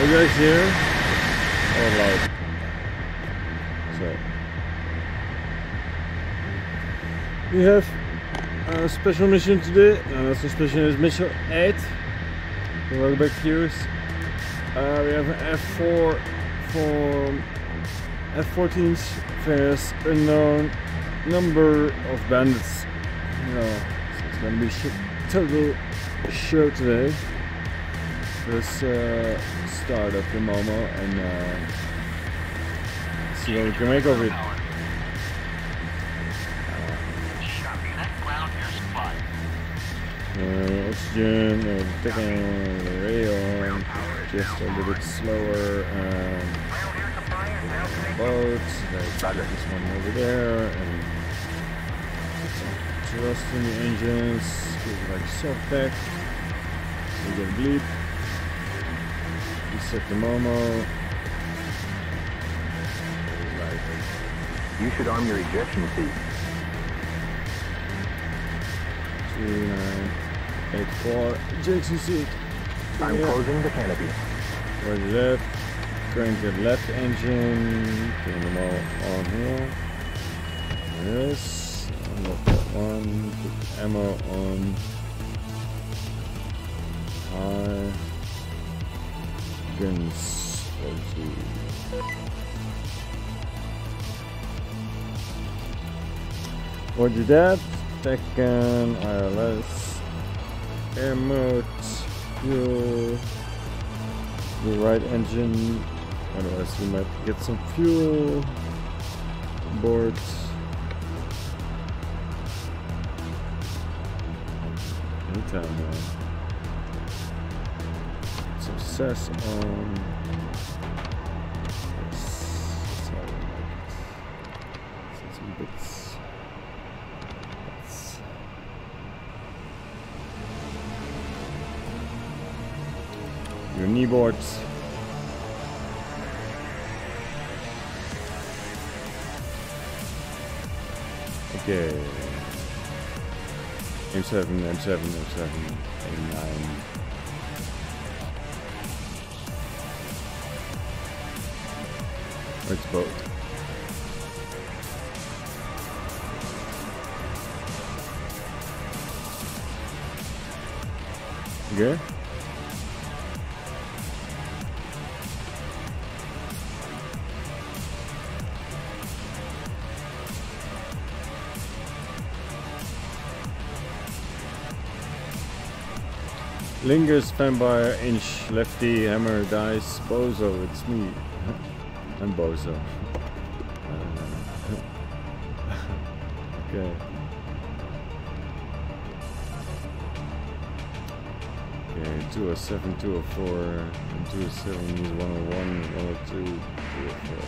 guys here? All loud. So we have a special mission today. So special is mission 8. Welcome back, viewers. We have an F4 for F-14s versus unknown number of bandits. So it's gonna be a total show today. Let's start up the Momo and see what we can make of it. Oxygen, taking the rail, just a little bit slower. Boats, got this one over there, and some thrust in the engines, give it like a soft pack. We get a bleed. Set the Momo. You should arm your ejection seat. 2984 ejection seat. I'm closing the canopy. Roger that. Crank the left engine. Turn them all on here. Yes. Unlock that one. Put ammo on. High. Guns. Roger that. Second ILS. Air mode. Fuel. The right engine. Otherwise we might get some fuel. Board. Anytime now. Success on. That's how I like it. Some bits. Your knee boards. Okay. M7, M7, M7, A9. It's both. Okay. Lingers, vampire, inch, lefty, hammer, dice, bozo, it's me. I'm bozo. Okay. Okay, 207, 204, and 207 is 101, 102, 204.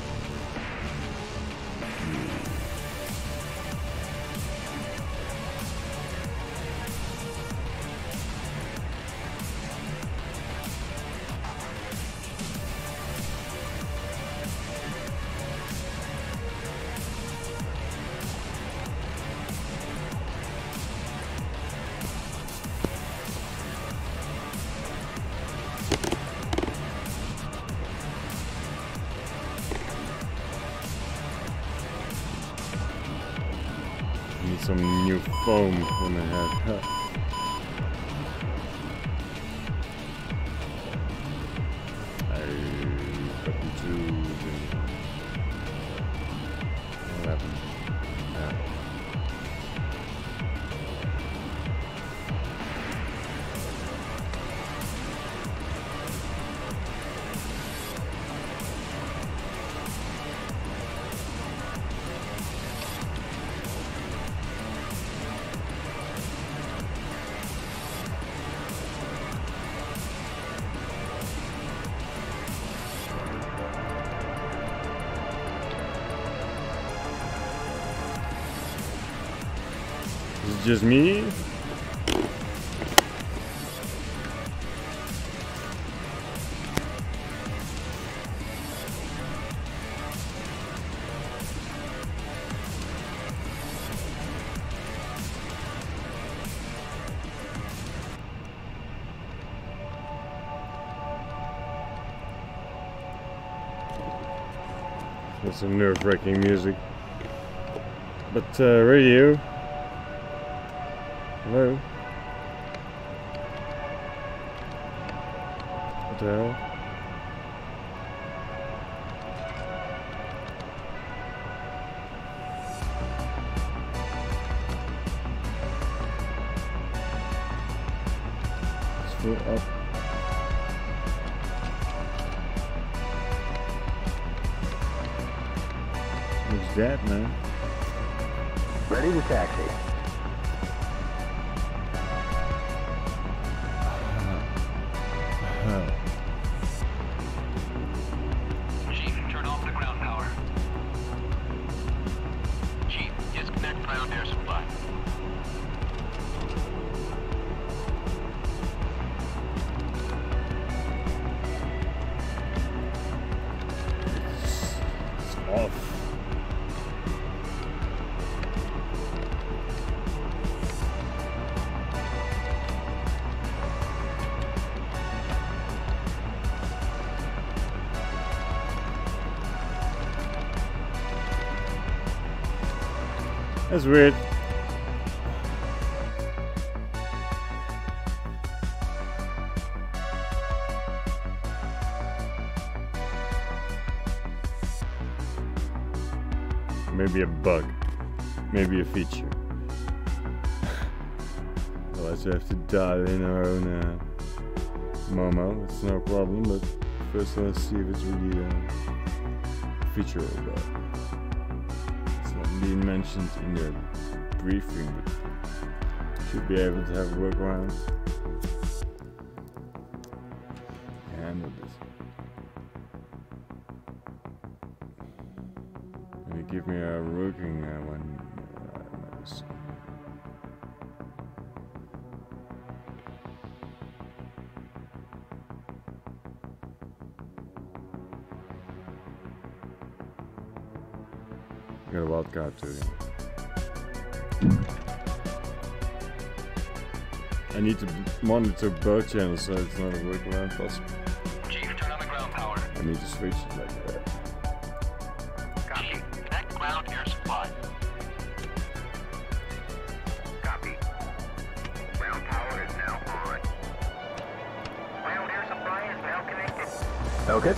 Need some new foam for my head. I got into 11. Is it just me? That's some nerve-wracking music. But radio. Hello. What the hell? It's full up. What's that, man? Ready to taxi. Chief, turn off the ground power. Chief, disconnect ground air supply. It's off. That's weird. Maybe a bug. Maybe a feature. Otherwise we have to dial in our own Momo. It's no problem, but first let's see if it's really a feature or a bug. Being mentioned in the briefing, but should be able to have a workaround. Handle this. Maybe give me a working one. Got a wild card too. I need to monitor both channels so it's not a workaround possible. Chief, turn on the ground power. I need to switch it like that. Copy. Connect ground air supply. Copy. Ground power is now on. Ground air supply is now connected. Okay.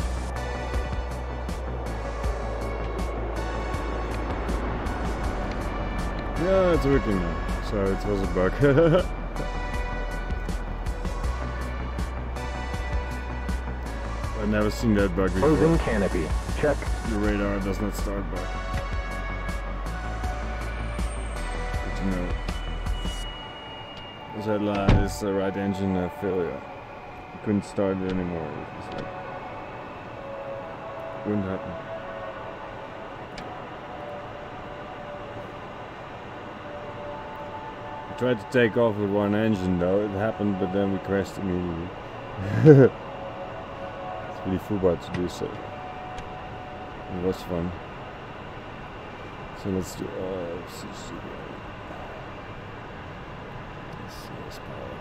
Yeah, it's working now. So it was a bug. I've never seen that bug before. Closing canopy. Check. The radar does not start bug. Good to know. Was that this right engine failure? I couldn't start it anymore. It was like wouldn't happen. I tried to take off with one engine though, it happened, but then we crashed immediately. It's really football to do so. It was fun. So let's do CC. DCS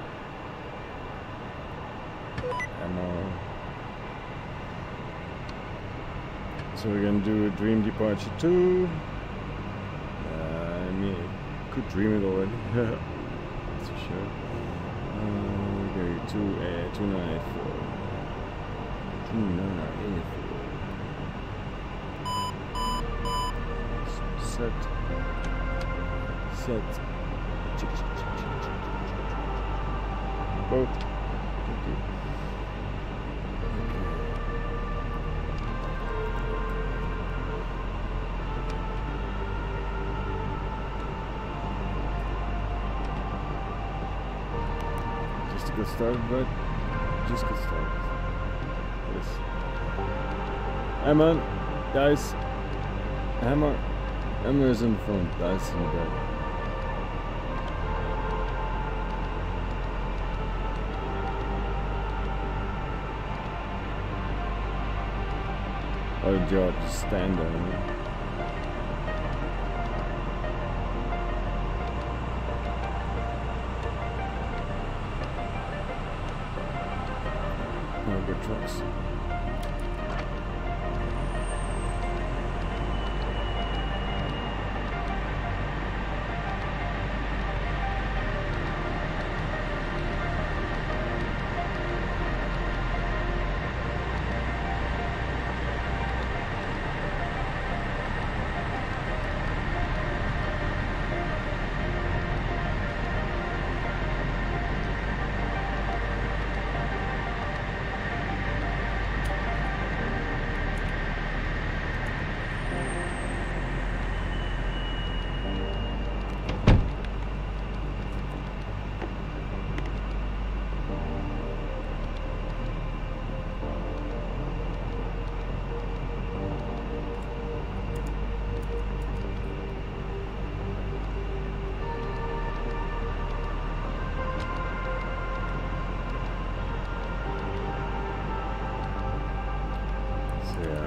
power. Ammo. So we're gonna do a Dream Departure 2. I mean, could dream it already. That's for sure. Okay, 2984. 2984. Set. Boat. Okay. Get started, but just get started. Yes. Hammer, guys. Hammer is in front, guys in the back. Our job to stand there. Good trucks. Yeah.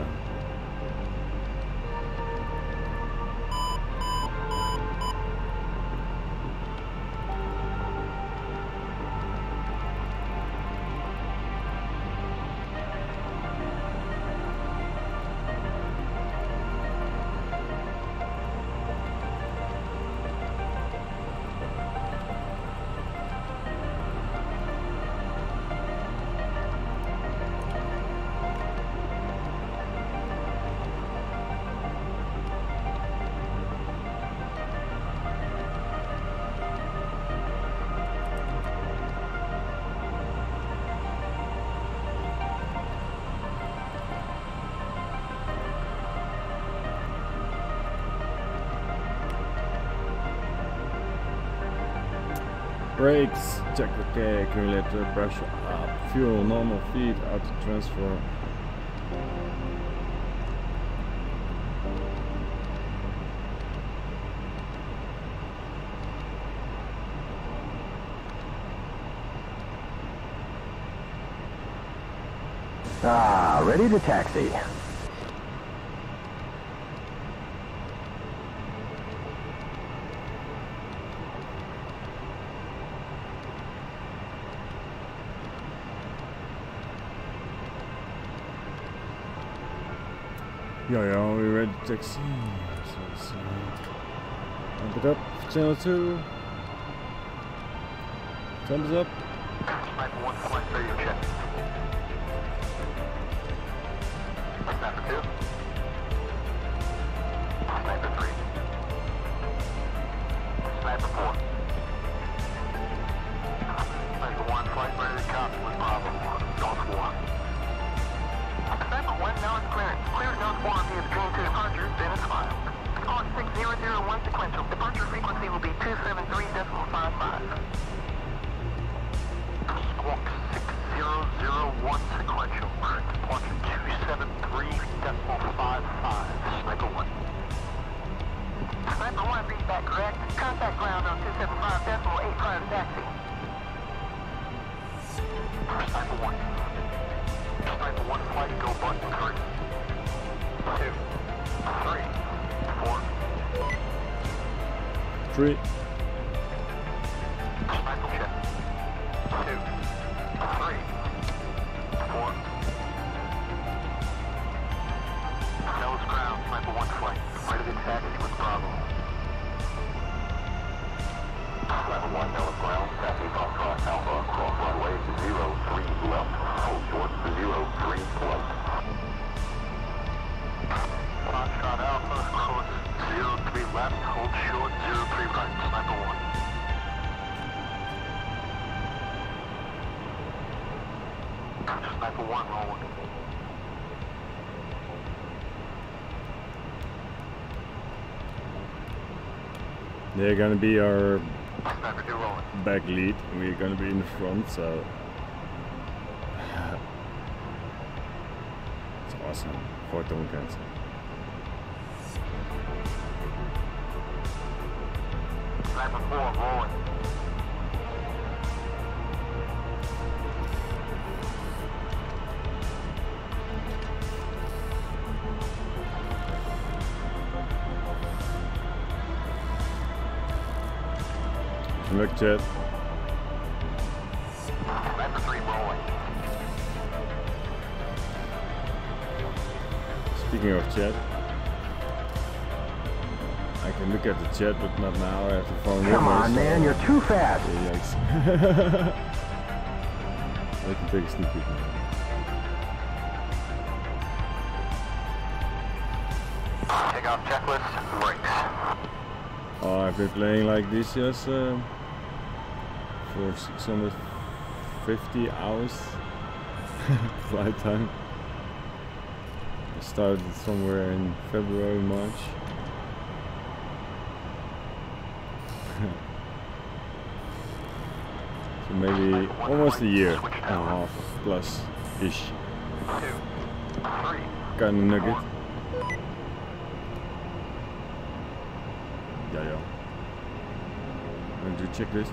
Brakes, check okay, accumulator pressure up, fuel, normal feed, auto transfer. Ah, ready to taxi. Yeah, we ready to taxi. So let's ramp it up, channel 2. Thumbs up. Sniper 1 flight radio check. Sniper 2. Sniper 3. Sniper 4. Sniper 1 flight ready to copy with Bravo. North 1. Sniper 1, now it's clearance. Clear North 1 via the train to departure, then it's filed. On 6001 sequential, departure frequency will be 273.55. Squawk 6001 sequential, departure 273.55. Sniper 1. Sniper 1, read back correct. Contact ground on 275.85 taxi. Sniper 1. Sniper 1 flight, go button 3, 2, 3, 4. 3. Sniper check. 2, 3, 4. Nose ground, Sniper 1 flight. Ready to taxi with Bravo. Sniper 1, nose ground, taxi Foxtrot Alpha, cross runway 03 left, hold short 03 left. Foxtrot Alpha, course 03 left, hold short 03 right, Sniper 1. Sniper 1 rolling. They're gonna be our Sniper 2 rolling. back lead, and we're gonna be in the front, so it's awesome for tomcats. Sniper 4 rolling. Look, chat. Sniper 3 rolling. Speaking of chat, I can look at the chat, but not now. I have the phone with me. Come on, so- man, you're too fast. Yikes. I can take a sneak peek now. Take off checklist, brakes. Oh, I've been playing like this just for 650 hours flight time. I started somewhere in February, March. So maybe almost a year and a half plus ish. 2, 3. Kind of nugget. Yeah. I'm gonna do checklist.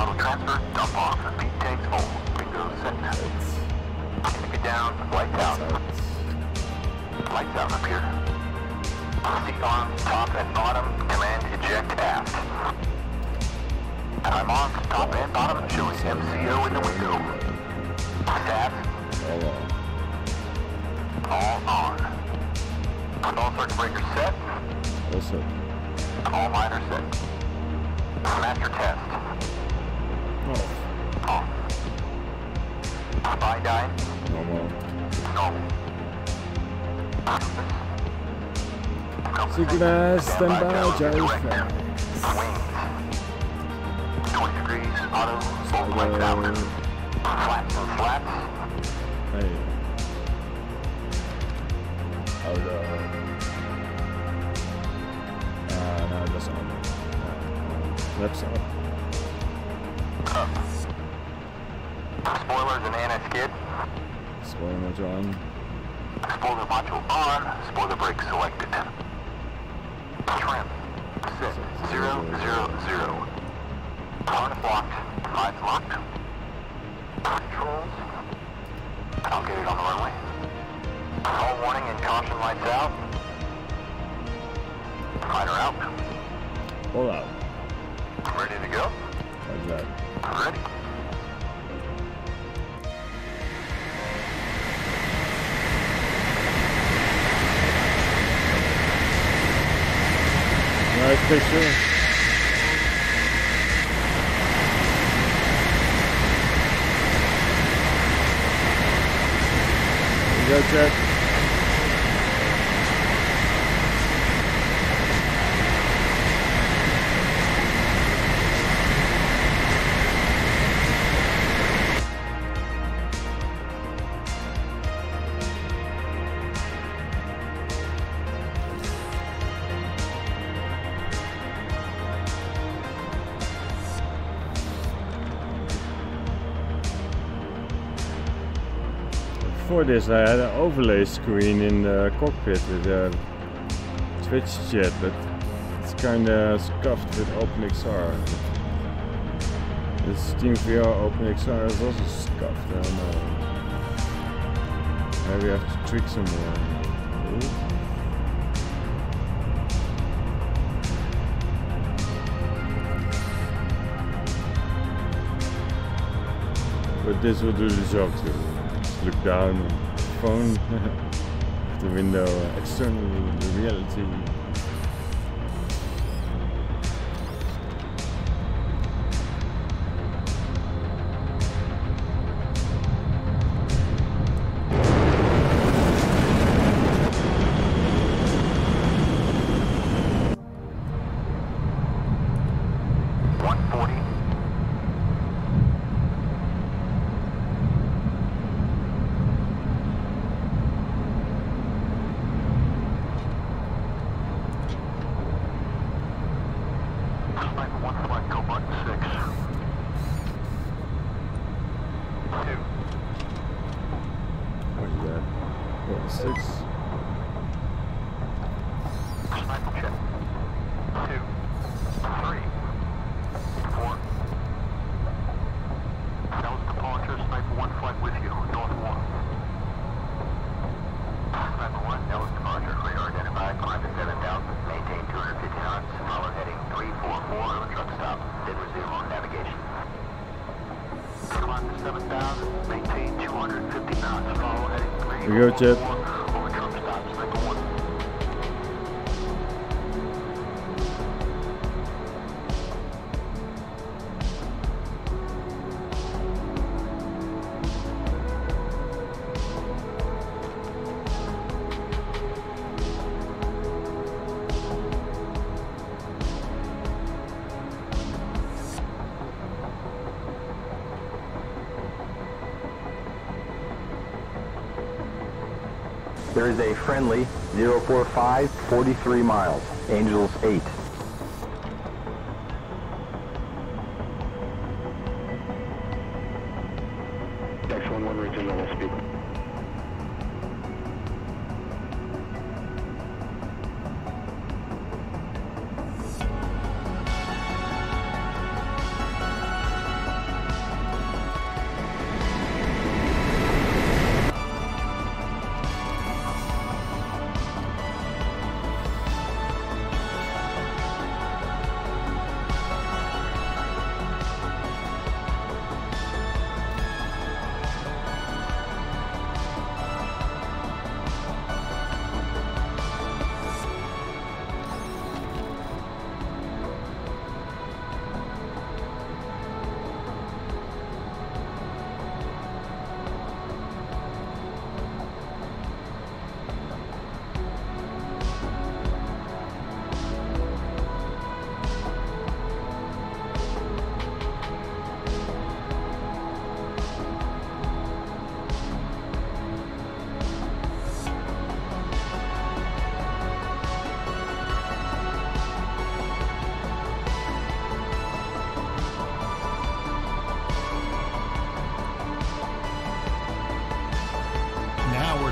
Auto transfer, dump off. Feed tanks full. Bingo set. Get down, lights out. Lights out up here. Seat arms, top and bottom, command eject aft. I'm on, top and bottom, showing MCO in the window. Stats. All on. All circuit breakers set. Also. All miners set. Master test. Off. Off. Spy dyne. Normal. Normal. Synchronize, standby, gyro Wings. 20 degrees, auto, both lights out. Flats and flats. Hey. Oh no. No, that's on. Flaps up. Up. Spoilers and anti-skid. Spoiler motor on. Spoiler module on. Spoiler brake selected. Trim. Set. 0, 0, 0. Harness locked. Lights locked. Controls. I'll get it on the runway. All warning and caution lights out. Fighter out. All out. Ready to go? Like that. Ready. Nice picture. Go check. Before this I had an overlay screen in the cockpit with a Twitch chat, but it's kinda scuffed with OpenXR. This SteamVR OpenXR is also scuffed, I don't know. Maybe I have to trick some more. Ooh. But this will do the job too. Look down on the phone, the window, external reality. Here we go, Chip. There is a friendly 045, 43 miles, Angels 8. X11 reaching normal speed.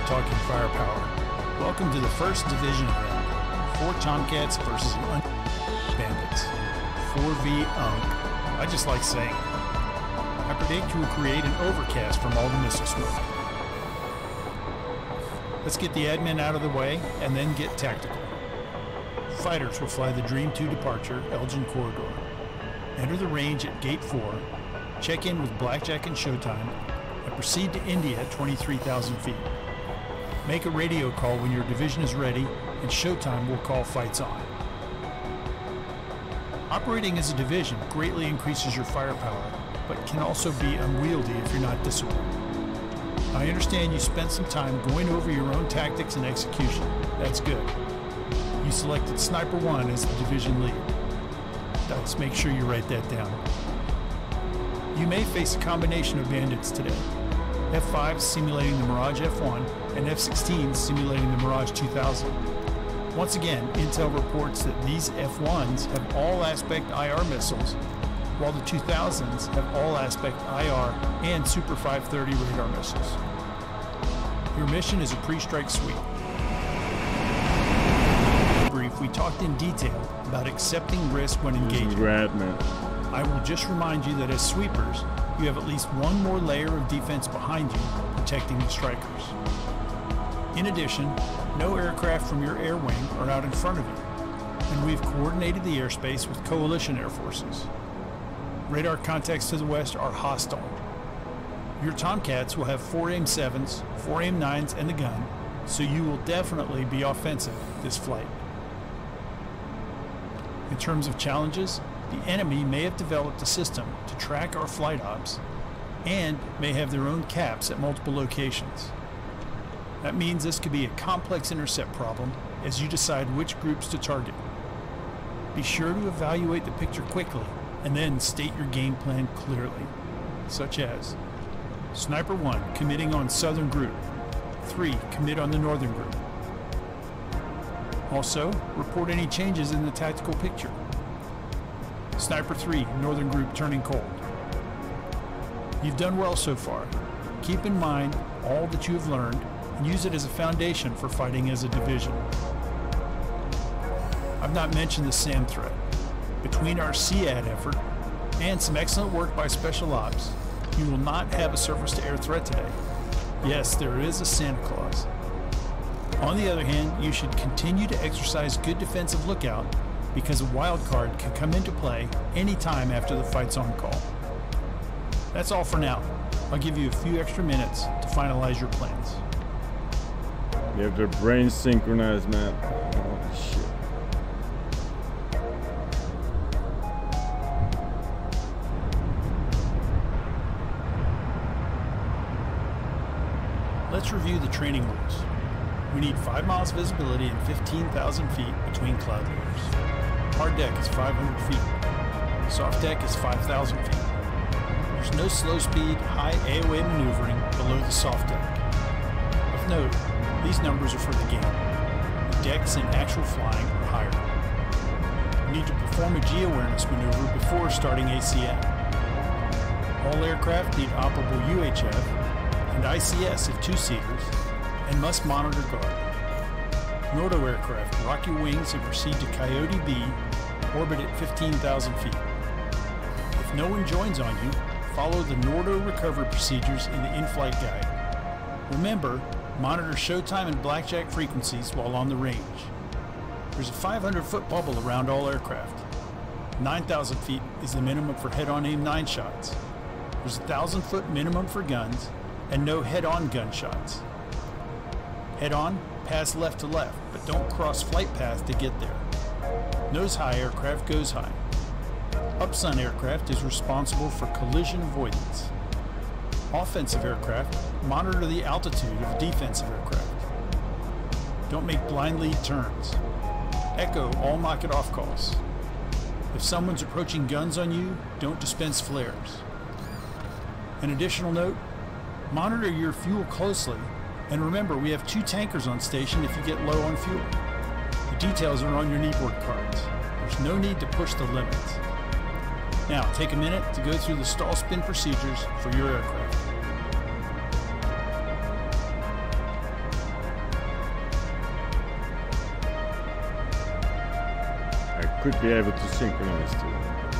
talking firepower. Welcome to the first division event. 4 Tomcats versus an bandits. 4v I just like saying it. I predict you will create an overcast from all the missile smoke. Let's get the admin out of the way and then get tactical. Fighters will fly the Dream 2 departure Elgin corridor. Enter the range at Gate 4, check in with Blackjack and Showtime, and proceed to India at 23,000 feet. Make a radio call when your division is ready, and Showtime will call fights on. Operating as a division greatly increases your firepower, but can also be unwieldy if you're not disciplined. I understand you spent some time going over your own tactics and execution. That's good. You selected Sniper 1 as the division lead. Let's make sure you write that down. You may face a combination of bandits today. F-5 simulating the Mirage F-1 and F-16 simulating the Mirage 2000. Once again, Intel reports that these F-1s have all-aspect IR missiles, while the 2000s have all-aspect IR and Super 530 radar missiles. Your mission is a pre-strike sweep. Brief, we talked in detail about accepting risk when engaging. This is rad, man. I will just remind you that as sweepers, you have at least one more layer of defense behind you, protecting the strikers. In addition, no aircraft from your air wing are out in front of you, and we've coordinated the airspace with coalition air forces. Radar contacts to the west are hostile. Your Tomcats will have 4 AIM-7s, 4 AIM-9s, and the gun, so you will definitely be offensive this flight. In terms of challenges, the enemy may have developed a system to track our flight ops and may have their own caps at multiple locations. That means this could be a complex intercept problem as you decide which groups to target. Be sure to evaluate the picture quickly and then state your game plan clearly, such as Sniper 1 committing on southern group, 3 commit on the northern group. Also, report any changes in the tactical picture. Sniper 3, northern group turning cold. You've done well so far. Keep in mind all that you have learned and use it as a foundation for fighting as a division. I've not mentioned the SAM threat. Between our SEAD effort and some excellent work by Special Ops, you will not have a surface-to-air threat today. Yes, there is a Santa Claus. On the other hand, you should continue to exercise good defensive lookout because a wild card can come into play anytime after the fight's on call. That's all for now. I'll give you a few extra minutes to finalize your plans. You have their brains synchronized, man. Oh, shit. Let's review the training rules. We need 5 miles visibility and 15,000 feet between cloud layers. Hard deck is 500 feet. Soft deck is 5,000 feet. There's no slow speed, high AOA maneuvering below the soft deck. Of note, these numbers are for the game. The decks in actual flying are higher. You need to perform a G-awareness maneuver before starting ACM. All aircraft need operable UHF and ICS if 2-seaters, and must monitor guard. Nordo aircraft rock your wings and proceed to Coyote B, orbit at 15,000 feet. If no one joins on you, follow the Nordo recovery procedures in the in-flight guide. Remember, monitor Showtime and Blackjack frequencies while on the range. There's a 500-foot bubble around all aircraft. 9,000 feet is the minimum for head-on AIM-9 shots. There's a 1,000-foot minimum for guns, and no head-on gunshots. Head-on, pass left to left, but don't cross flight path to get there. Nose-high aircraft goes high. Upsun aircraft is responsible for collision avoidance. Offensive aircraft monitor the altitude of defensive aircraft. Don't make blind lead turns. Echo all knock-it-off calls. If someone's approaching guns on you, don't dispense flares. An additional note, monitor your fuel closely, and remember we have 2 tankers on station if you get low on fuel. The details are on your kneeboard cards. There's no need to push the limits. Now take a minute to go through the stall spin procedures for your aircraft. could be able to synchronize too.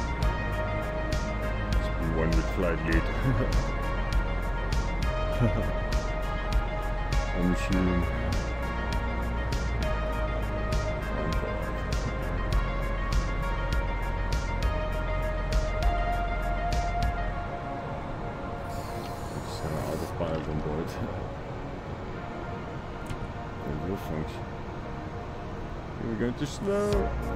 Just be one with flight lead. I'm assuming. Just have an autopilot on board. It will function. We're going too slow.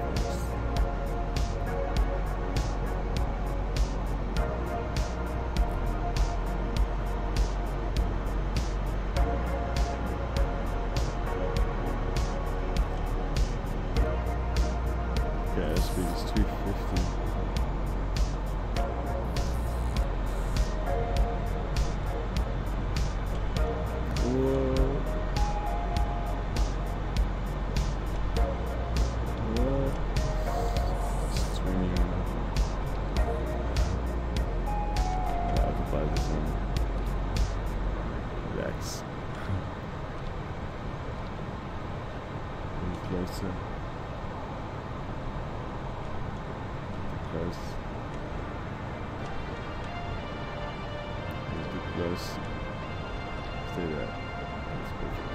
Okay, speed is 350. Whoa. Closer. Close. Too close. Stay there. That's perfect.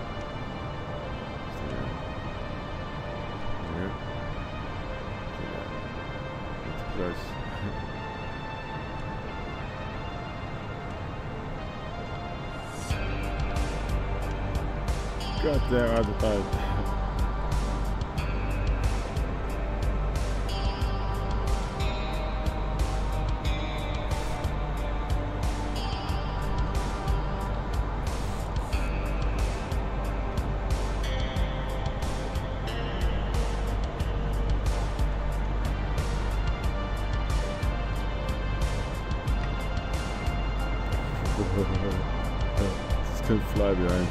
Stay there. Here. Stay there. Too close. God damn, out of time. It's gonna fly behind you.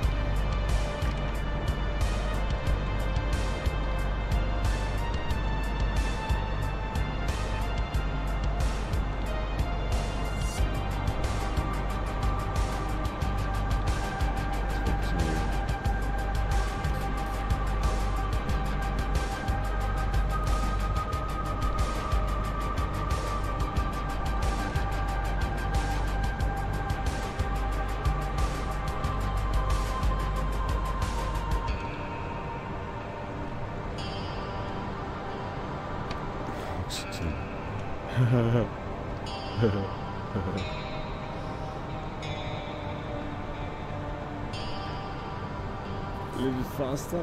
A little bit faster.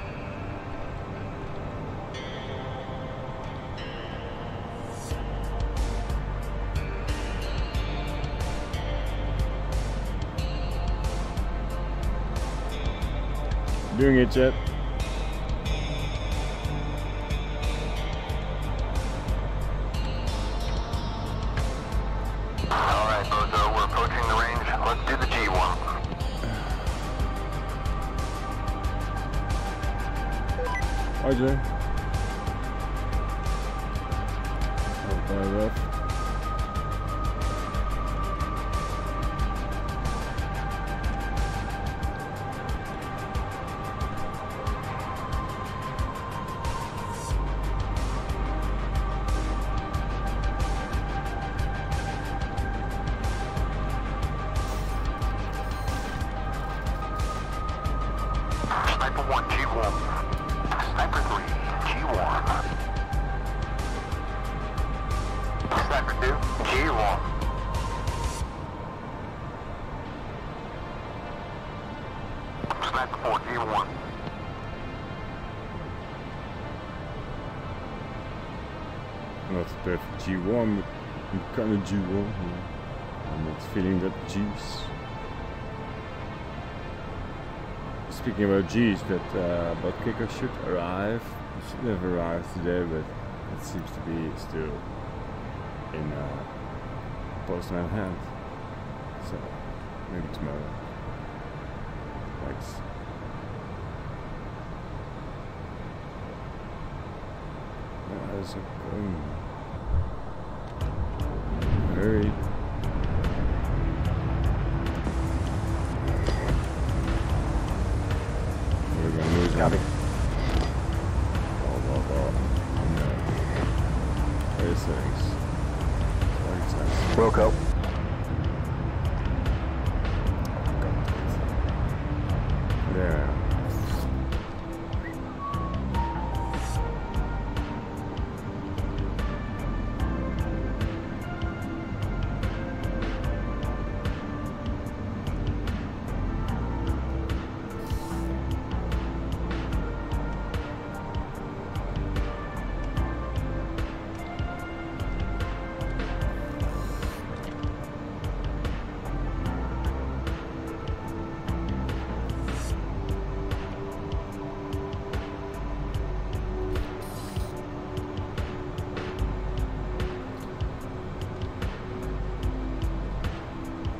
Doing it, Jet. Alright, Bozo, we're approaching the range. Let's do the G1. Roger. Very rough. Sniper 1, G1. Sniper 3, G1. Sniper 2, G1. Sniper 4, G1. Not perfect G1, but I'm kind of G1. Yeah. I'm not feeling that G's. Speaking about G's, that bot kicker should arrive. It should have arrived today, but it seems to be still in postman hand. So maybe tomorrow. Thanks. How's it going? Hurry. We're gonna lose him. Copy. Blah, blah, blah.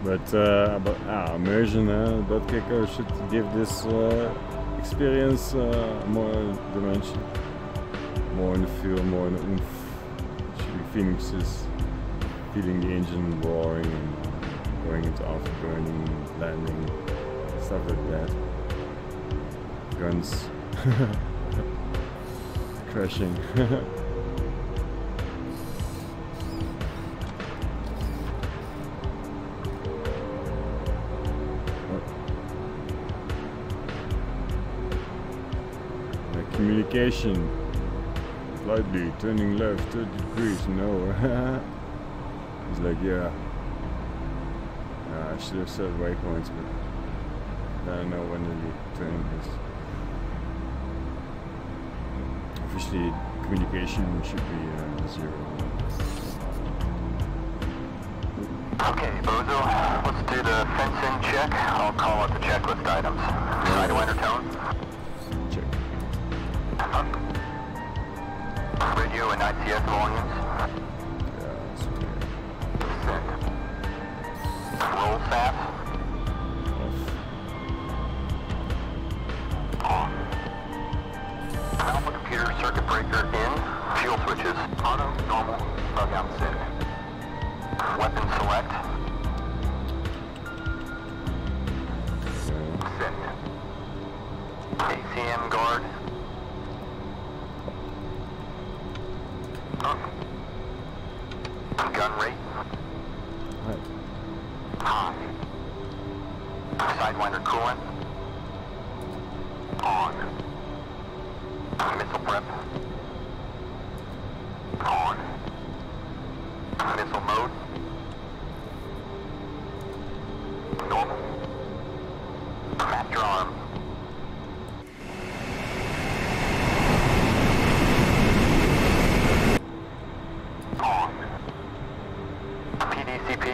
But immersion, dot kicker should give this experience more dimension, more in the feel, more in the oomph. Phoenixes feeling the engine roaring and going into afterburning, landing, stuff like that. Guns crashing. Communication. Slightly turning left 30 degrees, no. He's like, yeah. I should have set waypoints, but I don't know when the turning is. Obviously, communication should be 0. Okay, Bozo, let's do the fencing check. I'll call out the checklist items. Sidewinder tone. Check. Radio and DCS volumes. Yeah, that's okay. Send. Roll staff. Off. On. Alpha computer circuit breaker in. Fuel switches. Auto, normal, bug out set. Weapon select. Set. ACM guard. Gun rate. High. Sidewinder coolant. On. Missile prep. On. Missile mode. Normal. Master arm. On. PDCP.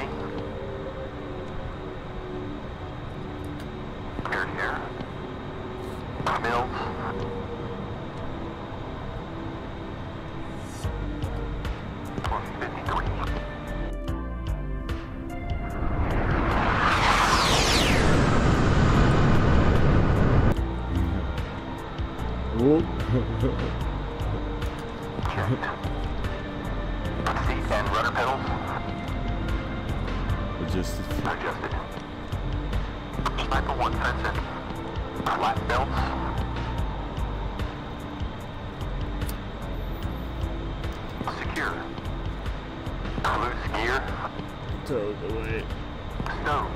Cleared here. Mills. Whoop. Seat and rudder pedals. Adjusted. Adjusted. Sniper 1 fence in. Flat belts. Secure. Loose gear. Towed away. Stowed.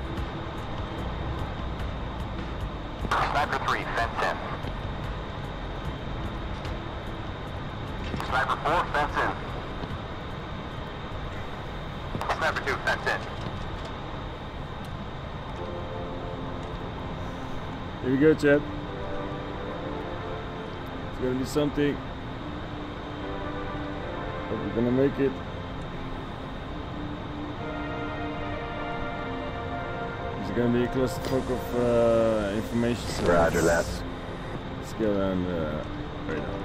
Sniper 3 fence in. Sniper 4 fence in. Sniper 2 fence in. Here we go, Chad. It's gonna be something. Hope we're gonna make it. It's gonna be a clusterfuck of information. So Roger that. Let's go and right now.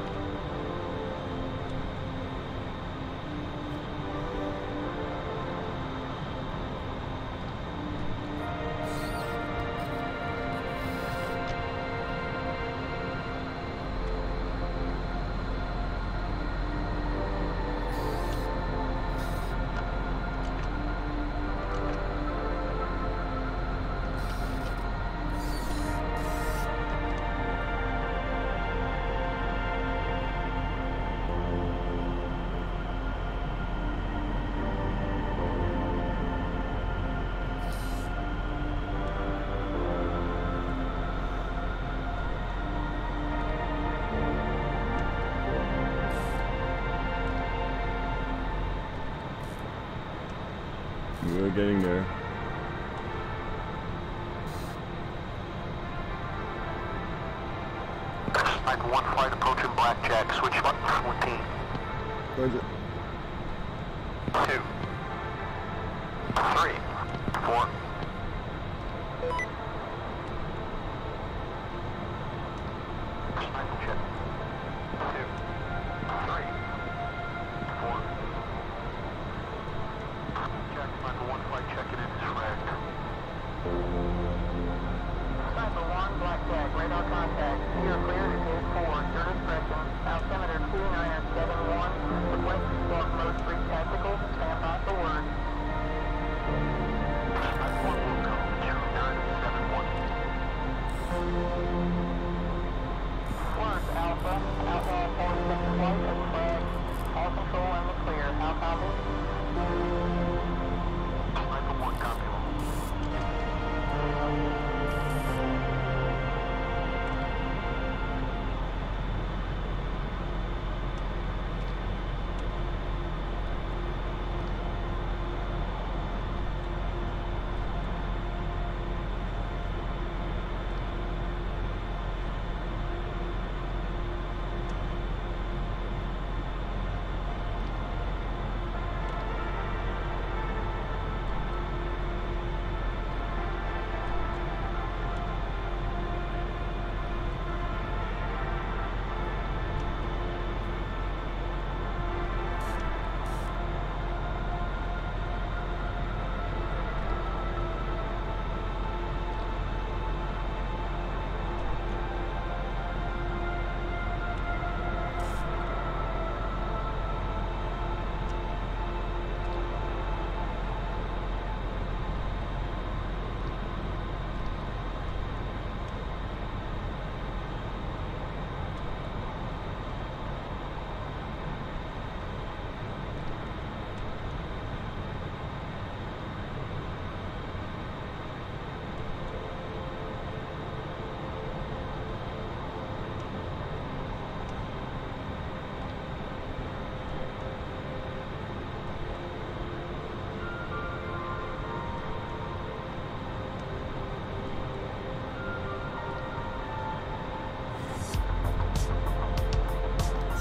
We're getting there. Sniper 1 flight approaching Blackjack. Switch button 14. Where's it? 2. 3. 4. Sniper check. 2. 3. 4. Jack Sniper 1 flight checking in is flagged.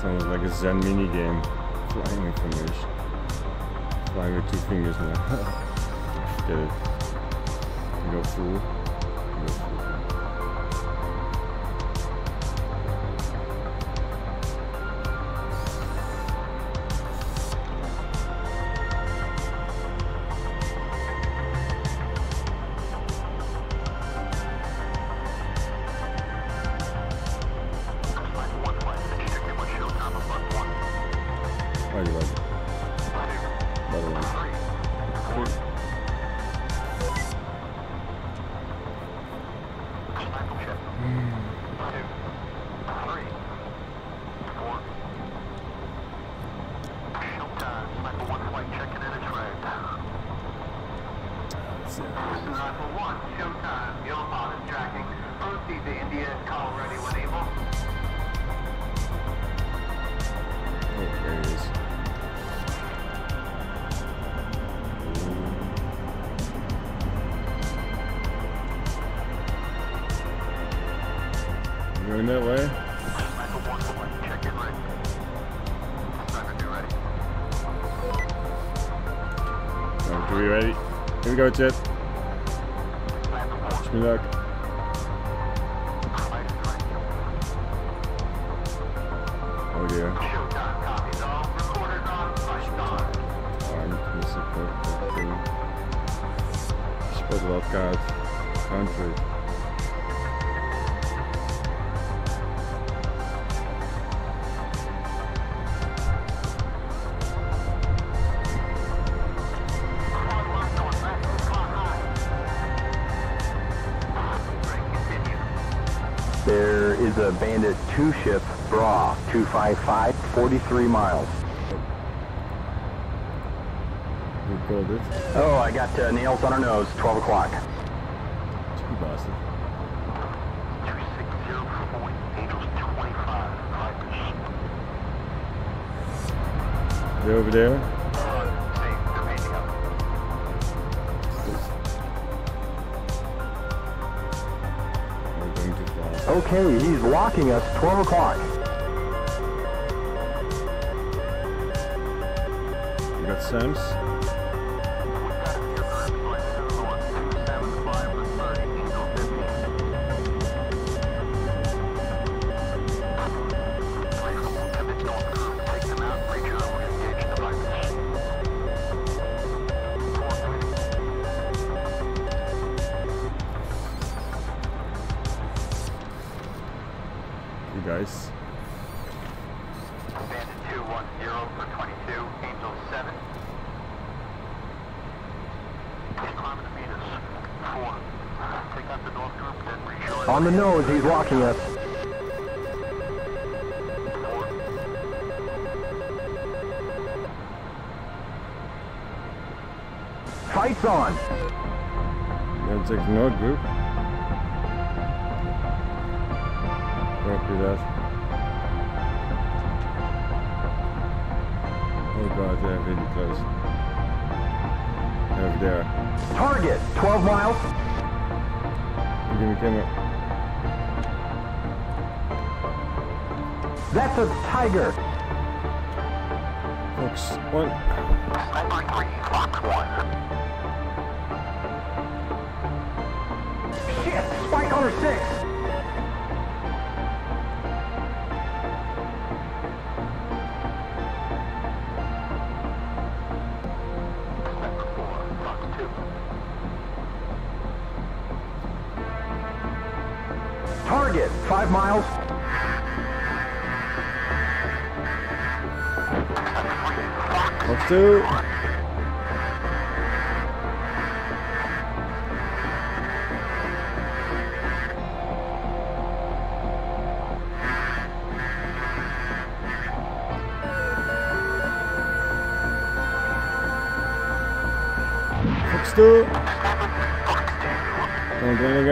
Sounds like a Zen mini game. Flying information. Flying with 2 fingers now. Get it. Go full. Go full. Hadi bak. Hadi bak. Going that way? Alright, are we ready? Here we go, Jet. Wish me luck. Oh dear. Spot wildcard. Country. There is a Bandit 2 ship, Bra 255, 43 miles. We called it. Oh, I got nails on our nose, 12 o'clock. Cheeky bastard. 2604, Angels 25, Vipers. They over there? They're painting up. We're going too fast. Okay, he's locking us, 12 o'clock. We got Sam's. You guys. Bandit 210 for 22, Angel 7. Climb to meet us. 4. Take out the north group, then rejoin. On the nose, he's locking us. 4. Fights on. You have to take the north group. Copy that. Oh god, they're really close. Over there. Target, 12 miles. Give me camera. That's a Tiger. Fox 1. Sniper 3, Fox 1. Shit, Spike Hunter 6. Sniper 4, Fox 2. Target, 5 miles. Fox 2. Fox 2. Get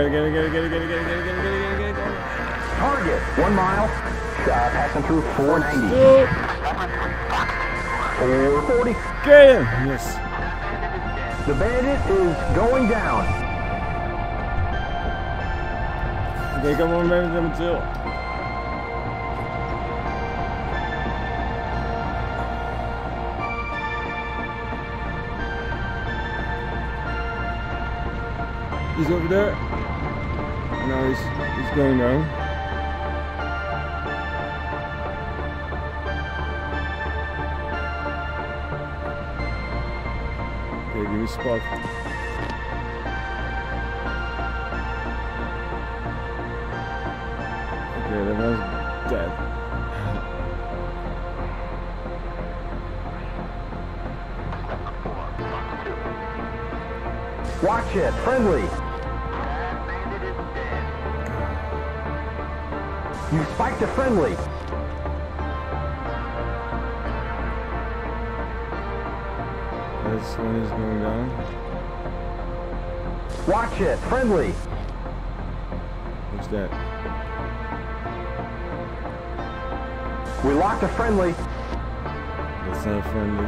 it. Target, 1 mile. Passing through 490. 440. Get him! Yes. The Bandit is going down. Okay, come on, man, them too. He's over there. Now he's going down. Okay, give me a spot. Okay, that one's dead. Watch it, friendly. You spiked a friendly. This one is going down. Watch it, friendly. What's that? We locked a friendly. That's not friendly.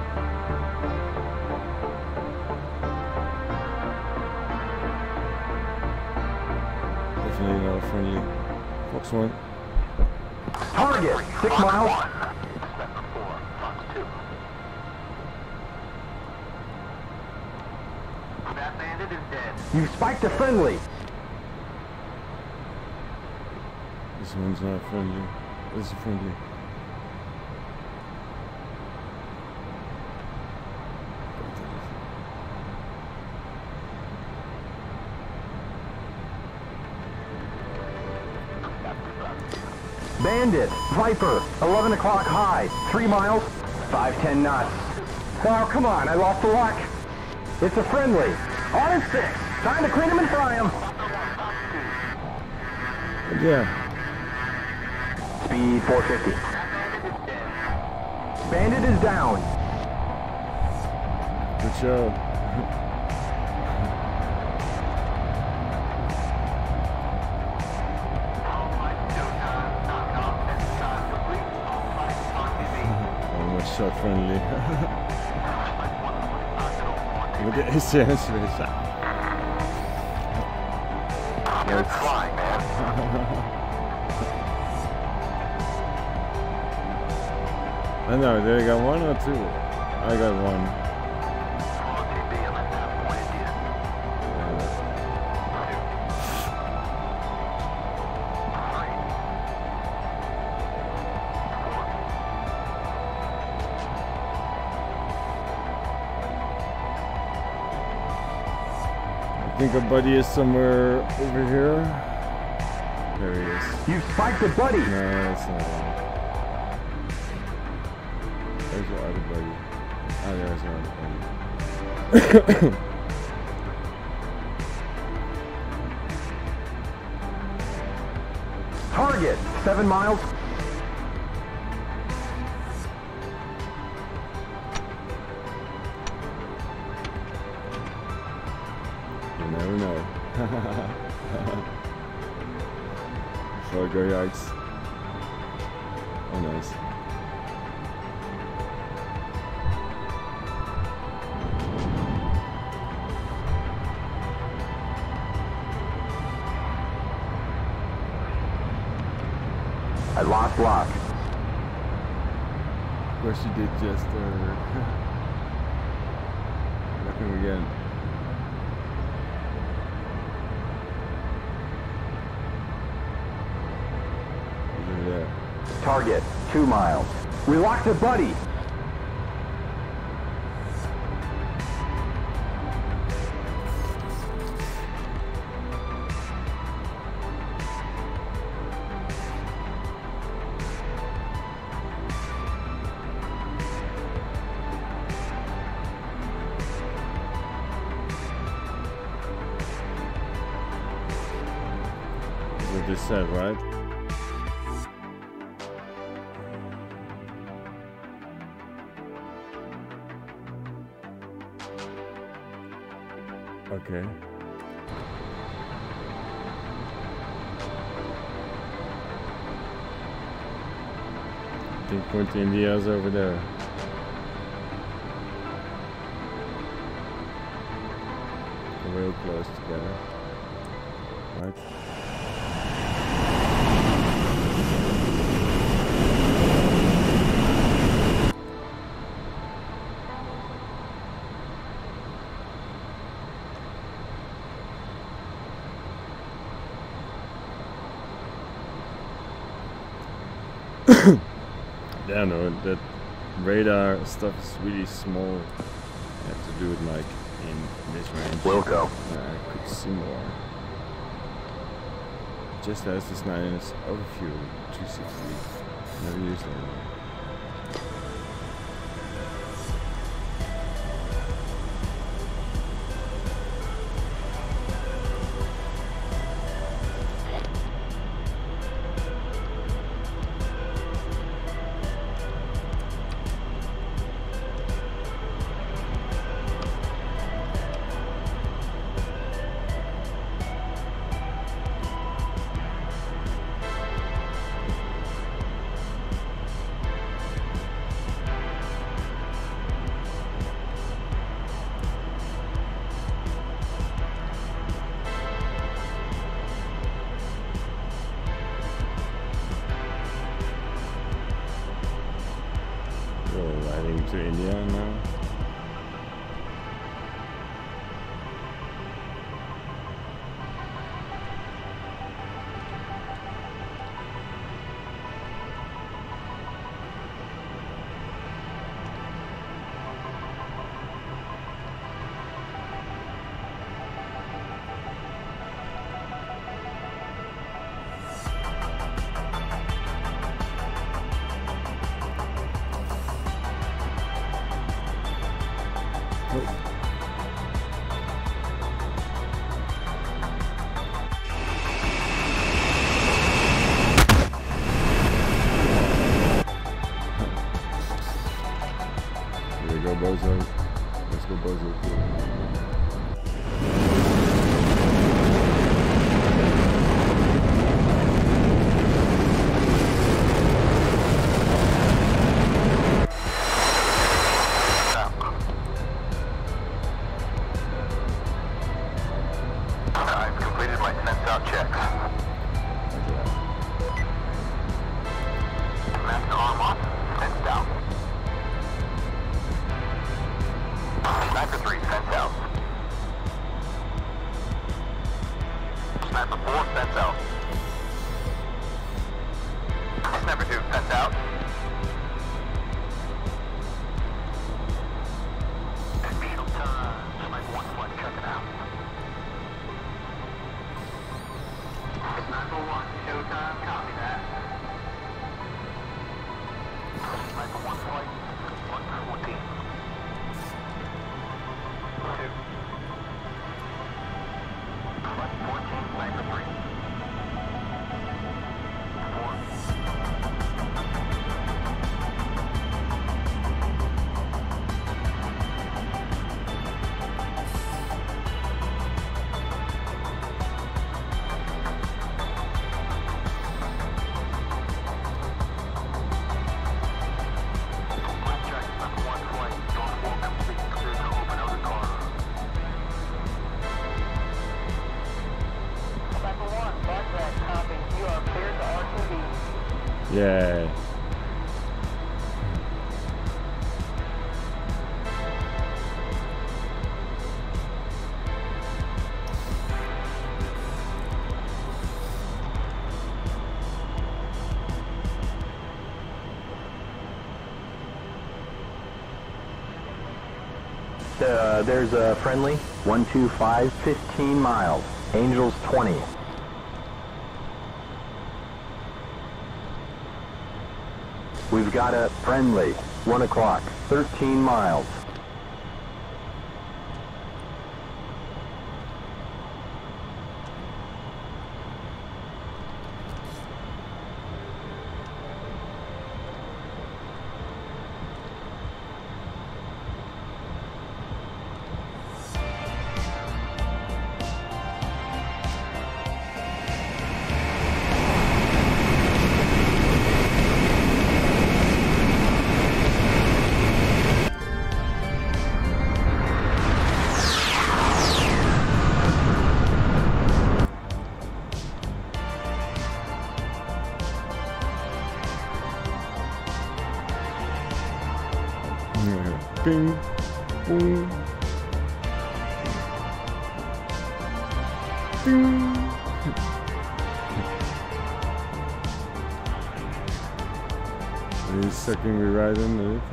Definitely not friendly. Fox 1. Target, 6 miles. That bandit is dead. You spiked a friendly. This one's not friendly. This is friendly. Bandit, Viper, 11 o'clock high, 3 miles, 510 knots. Oh, come on, I lost the lock. It's a friendly. On and 6. Time to clean him and fry him. Yeah. Speed 450. Bandit is down. Good show. Almost shot friendly. Look at his chance for his shot. You're flying, man. I know, did I got 1 or 2? I got 1. I think a buddy is somewhere over here. There he is. You spiked a buddy. No, that's not one. There's your other buddy. Oh, there's your other buddy. Target, 7 miles. You never know. Before I go yikes. Oh, nice. I lost lock. Of course you did just look him again. Over there. Target, 2 miles. We locked a buddy. That's what they said, right? Okay. I think Point India's over there. They're real close together. Right? Yeah, no, that radar stuff is really small. I have to do it like in this range. Wilco. I could see more. Just as this 9 is overfuel 260. Never used it anymore. To India now. Bozo. Let's go Bozo too. I've completed my fence out checks. Master arm off, fenced out. Sniper 3, fence out. Sniper 4, fence out. Sniper 2, fence out. Showtime. Sniper 1 flight, check it out. Sniper 1, showtime, copy that. Sniper 1 flight, 114. Yeah. There's a friendly 125, 15 miles. Angels 20. We've got a friendly 1 o'clock, 13 miles. Bing, boom, bing. sucking me right into it.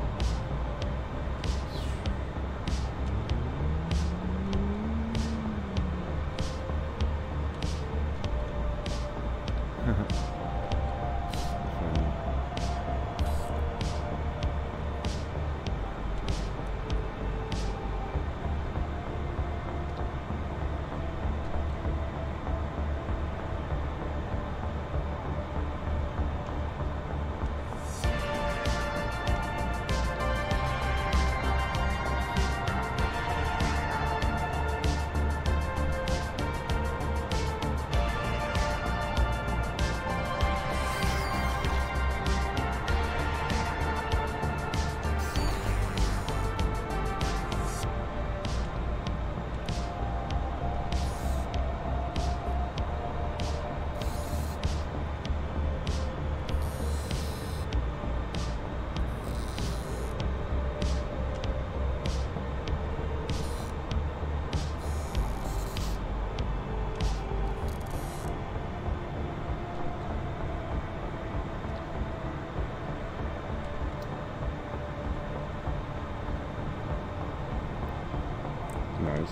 Nice.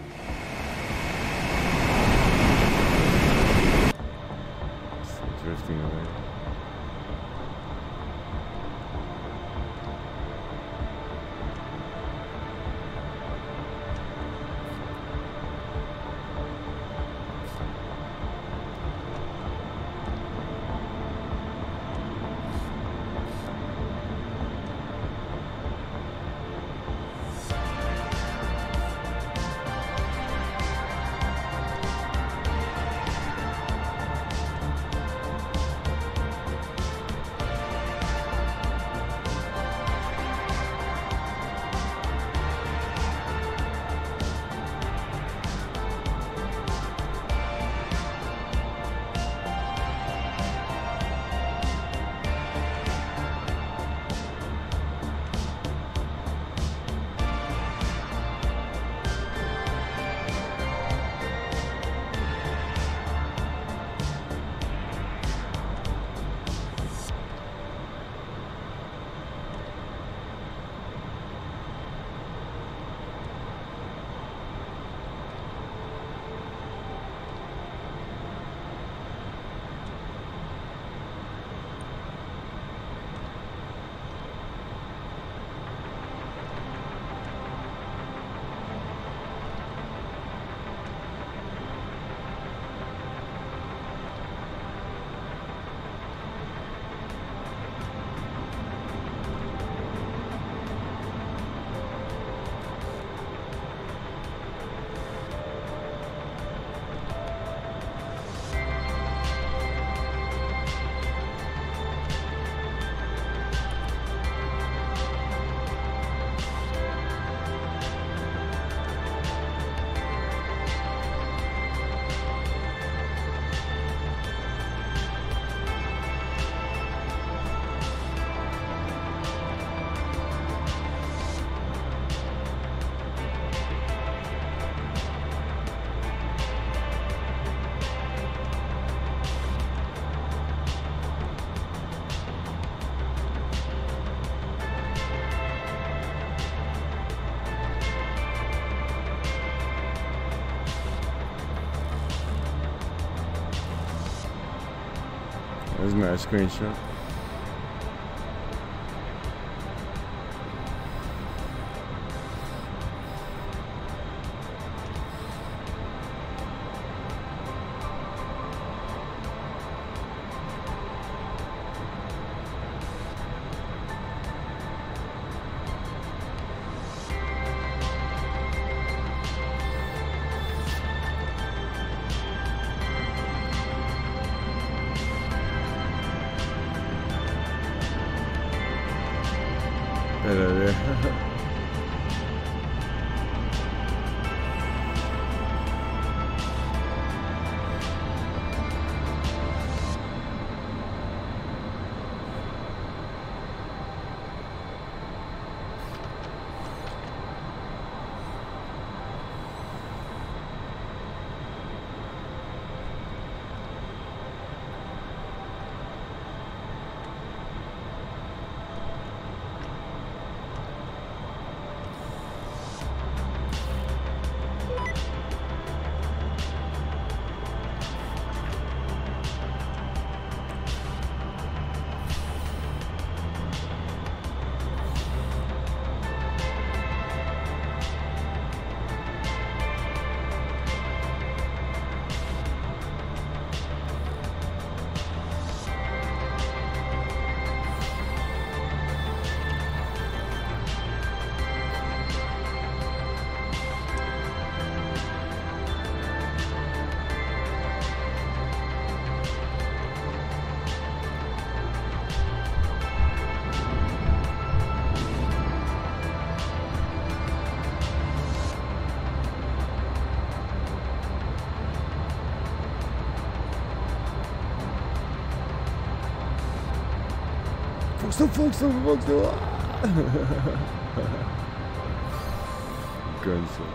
It's drifting away. That's a nice screenshot. Hello there. Volksdeel. Gunshot.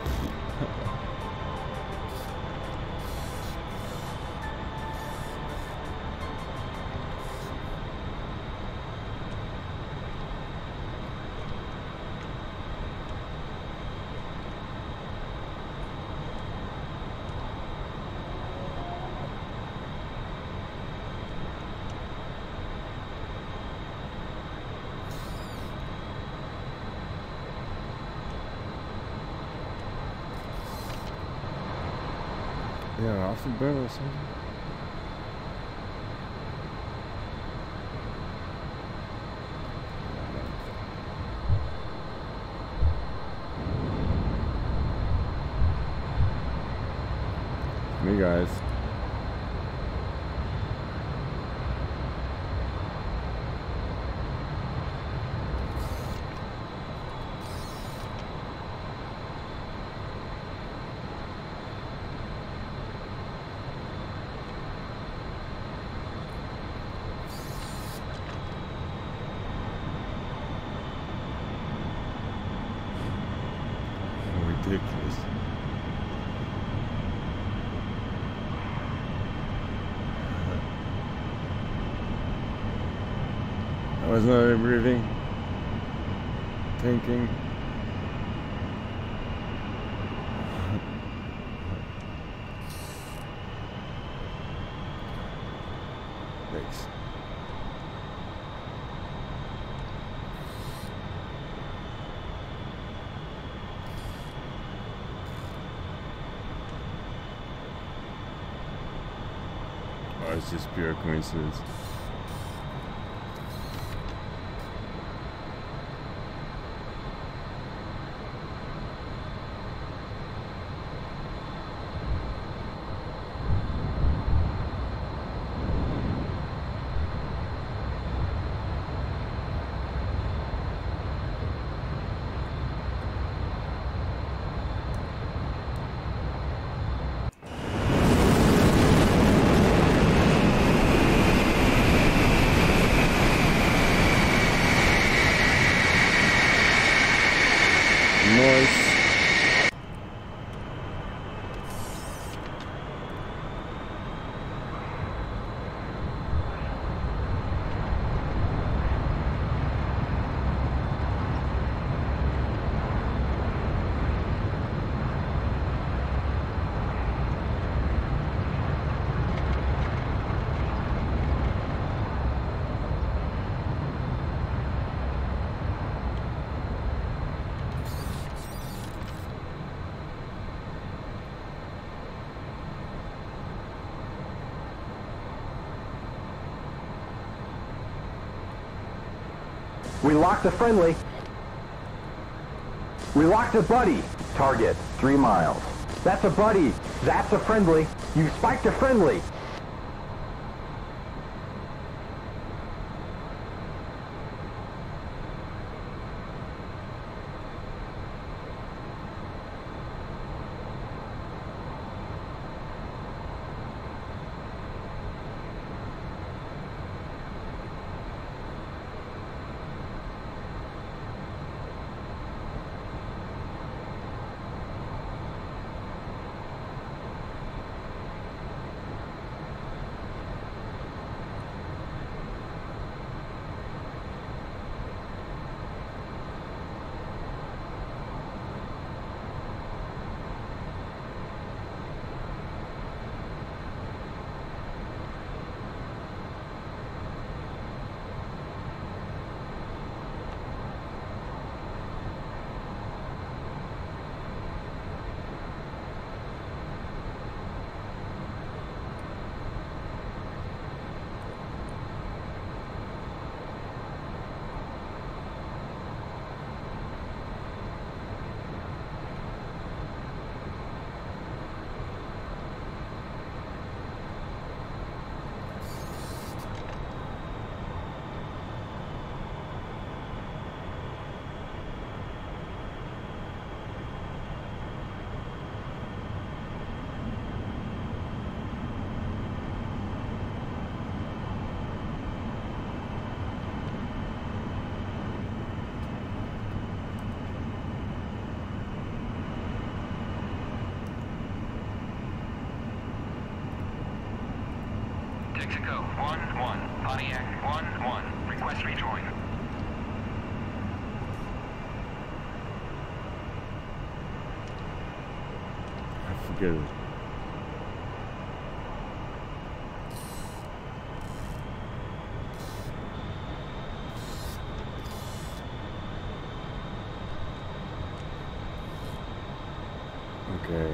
Yeah, off the barrel or something. Me guys. Ridiculous. I was not even breathing, thinking. Thanks. Oh, it's just pure coincidence. Noise. We locked a friendly. We locked a buddy. Target, 3 miles. That's a buddy. That's a friendly. You spiked a friendly. Texaco 1-1, Pontiac 1-1, request rejoin. Forget it. Okay.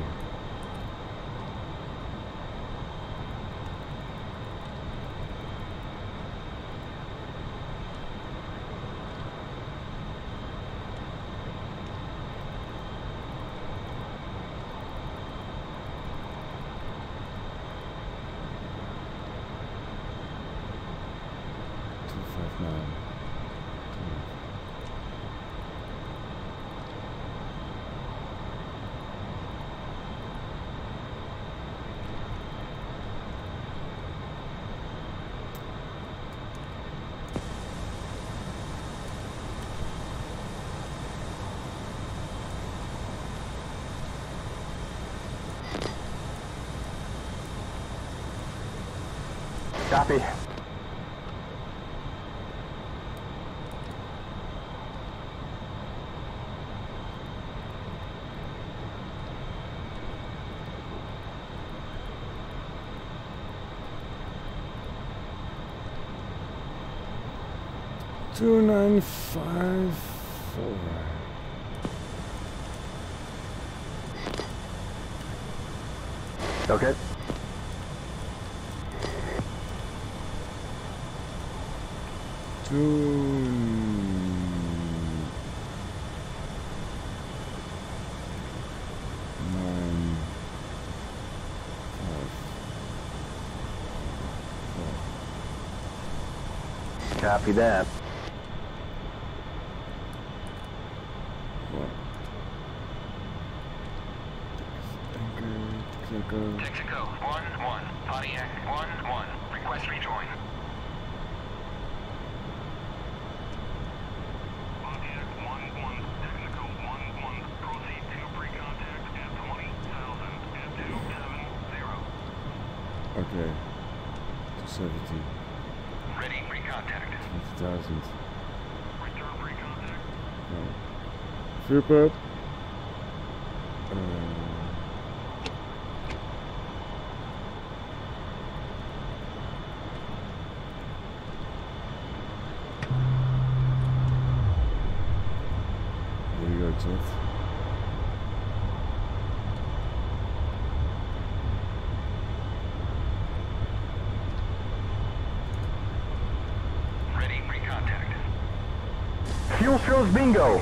Copy. Two 954. Okay. Copy that. Texaco 1-1, Pontiac 1-1, request rejoin. Pontiac 1-1, Texaco 1-1, proceed to pre-contact at 20,000 at 270. Okay. 270. Ready pre-contact. 20,000. Return pre-contact. Super. There you go, Jeff. Ready pre-contact. Fuel shows bingo.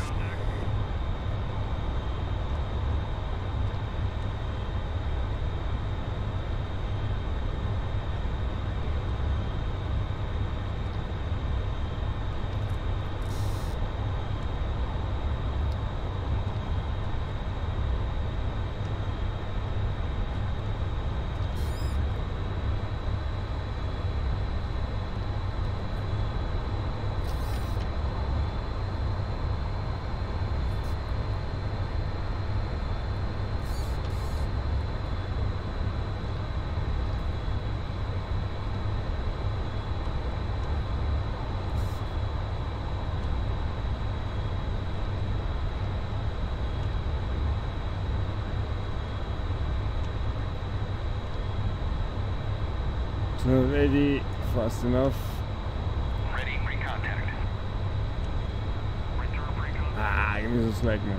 Ready, fast enough. Ready pre-contact. Return pre-contact. Ah, give me some slack, man.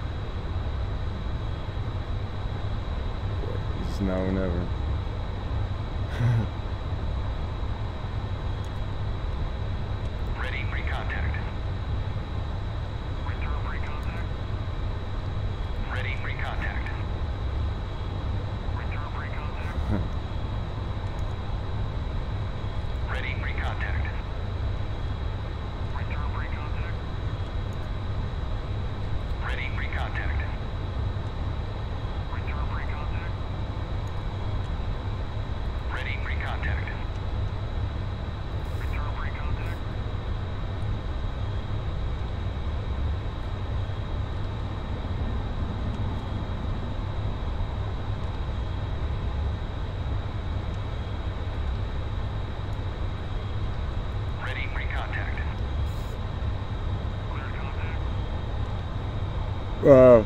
This is now or never. Ready pre-contact. Return pre-contact. Ready pre-contact. Return pre-contact. Ready pre-contact. Return pre-contact. Ready pre-contact. Return pre-contact. Ready pre-contact. Wow.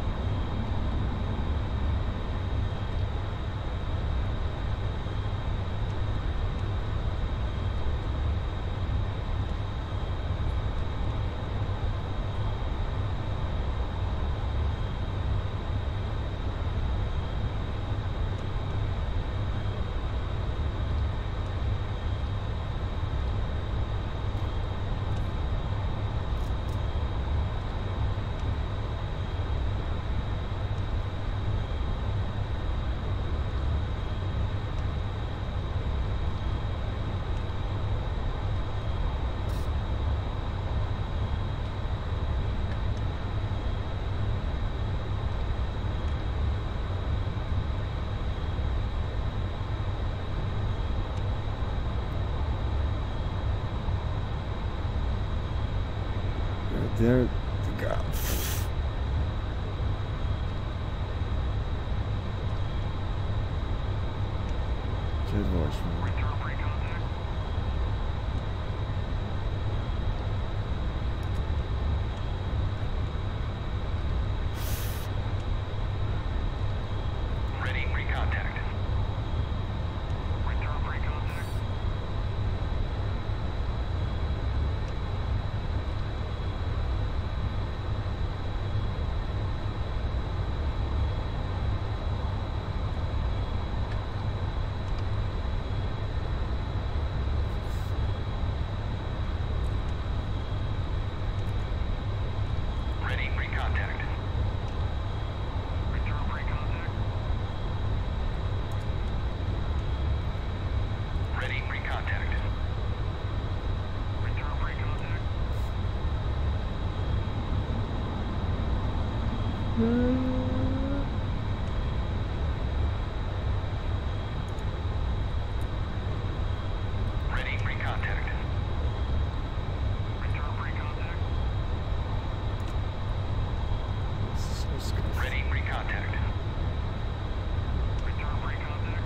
There, God. Jet voice, man. Ready, recontact. Return pre-contact. Ready, recontact. Return pre-contact. Ready, recontact. Return pre-contact. Ready, recontact. Return pre-contact. Ready, recontact. Return pre-contact.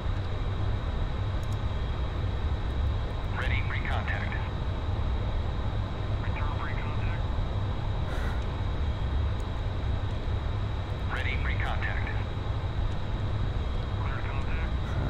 Ready, recontact. Return pre-contact. Ready, recontact. Clear contact.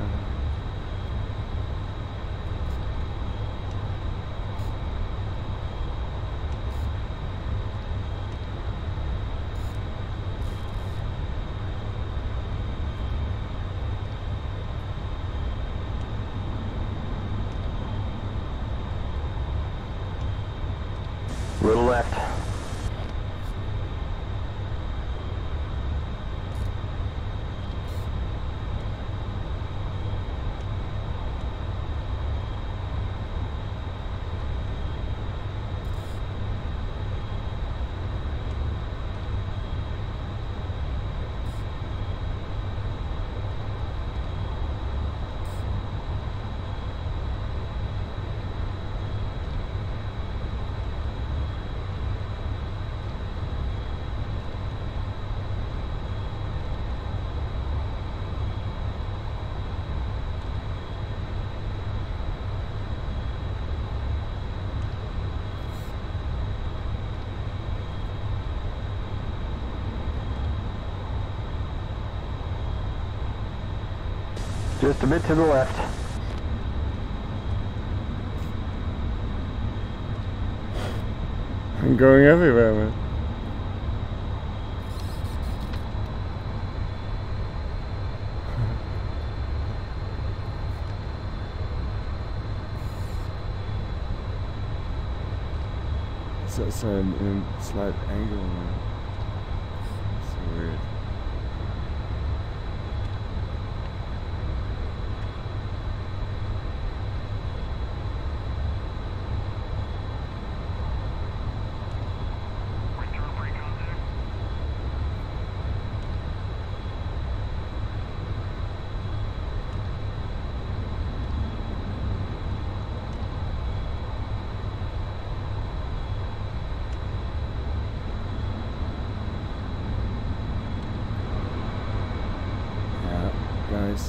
Little left. Just a bit to the left. I'm going everywhere, man. It's in a slight angle, man. So weird. Guys.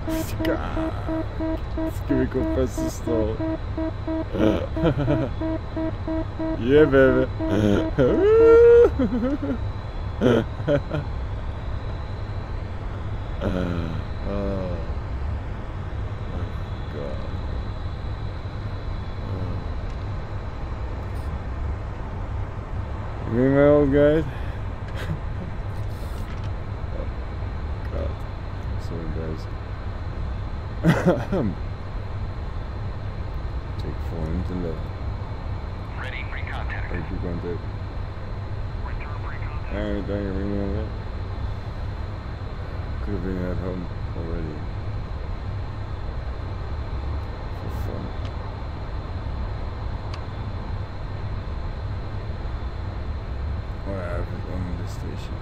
Let's give me compress the stall. Yeah, baby. Oh my god. You mean my old guy? Oh god. I'm so embarrassed. Take 411. Ready, recontact. Thank you, contact. Alright, thank you, ring on that. Could have been at home already. For fun. Or I have it on the station.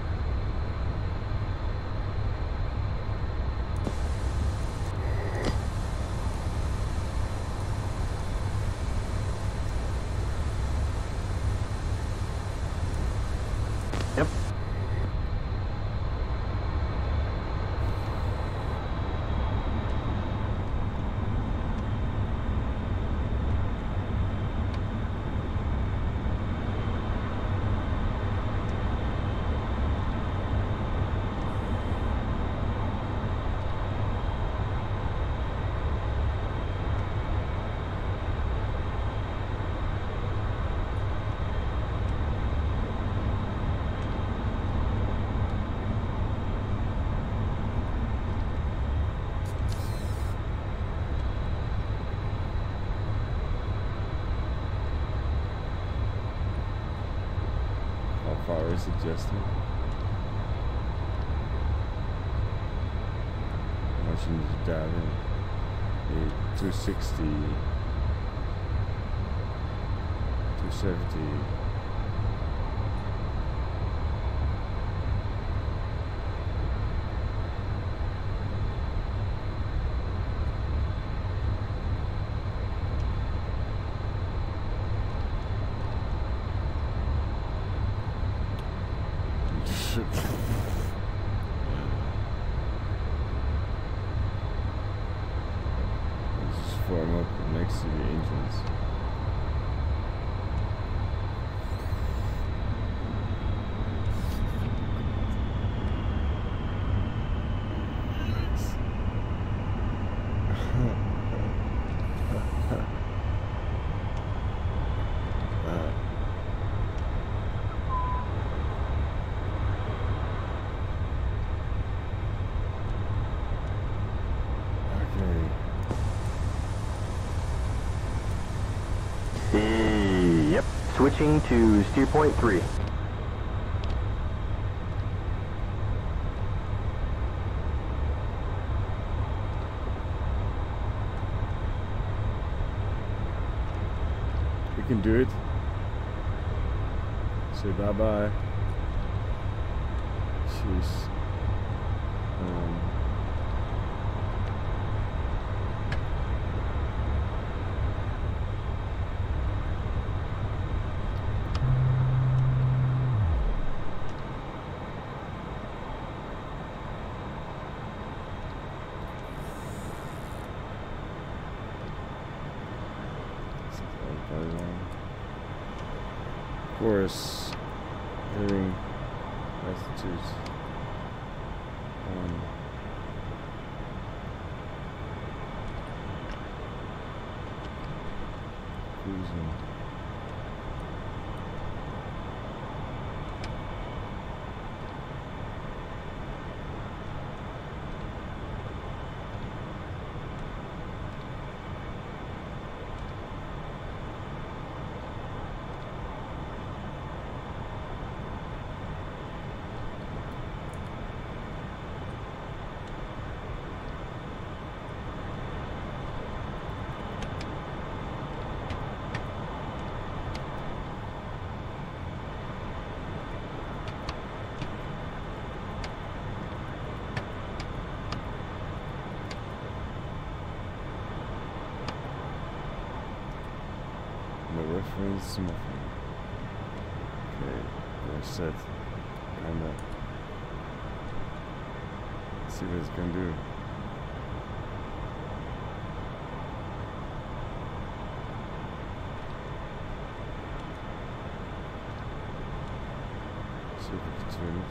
Yep. How far is it, Justin? How much you need to dial in? 260, 270. Let's just form up next to the engines. Yep. Switching to steer point 3. We can do it. Say bye-bye. Jeez. Of course, hearing altitudes. Cruising. No reference, nothing. Okay, we're set. Kinda. Let's see what it's gonna do. trimmed.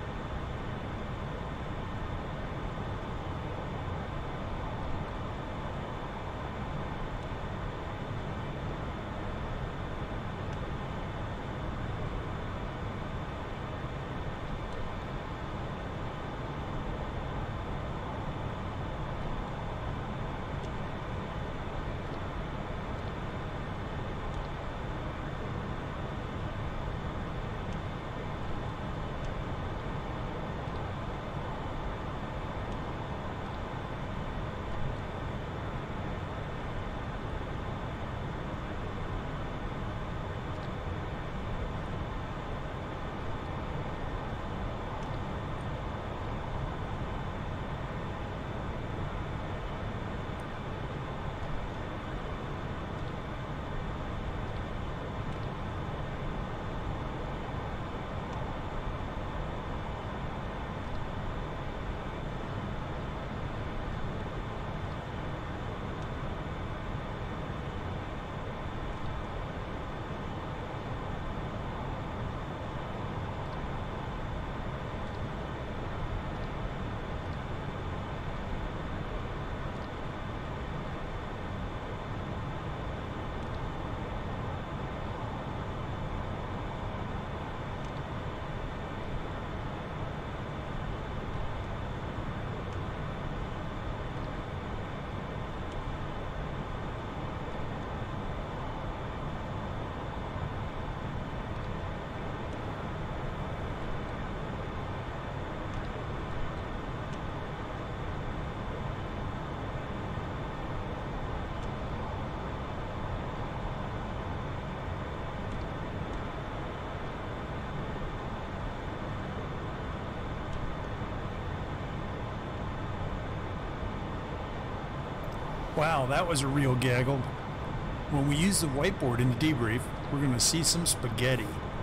Wow, that was a real gaggle. When we use the whiteboard in the debrief, we're going to see some spaghetti.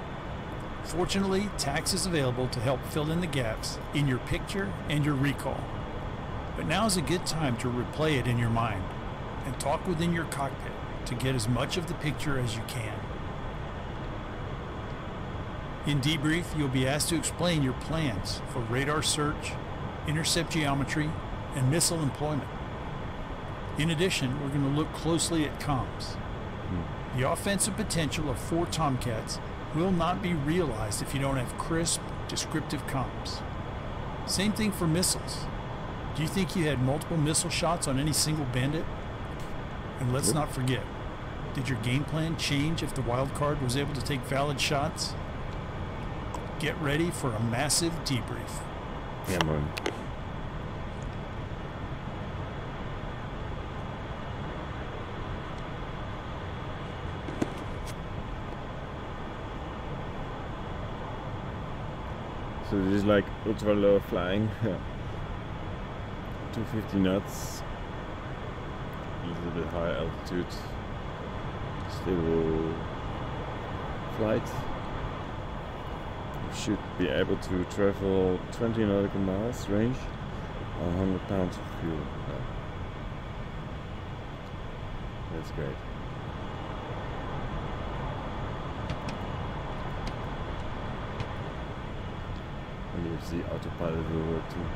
Fortunately, TACS is available to help fill in the gaps in your picture and your recall. But now is a good time to replay it in your mind and talk within your cockpit to get as much of the picture as you can. In debrief, you'll be asked to explain your plans for radar search, intercept geometry, and missile employment. In addition, we're going to look closely at comms. The offensive potential of 4 Tomcats will not be realized if you don't have crisp, descriptive comms. Same thing for missiles. Do you think you had multiple missile shots on any single bandit? And let's not forget, did your game plan change if the wild card was able to take valid shots? Get ready for a massive debrief. Yeah, man. So this is like ultra low flying, 250 knots, a little bit high altitude, stable flight. You should be able to travel 20 nautical miles range on 100 pounds of fuel. Yeah. That's great. And you see autopilot will work too.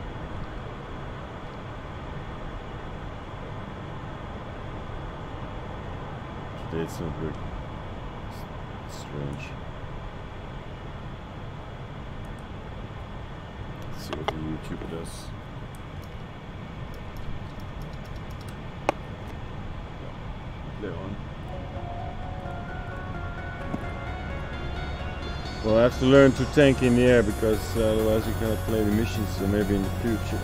Today it's not working. It's strange. Let's see what the YouTuber does. They're on. Well, I have to learn to tank in the air because otherwise you cannot play the missions, so maybe in the future.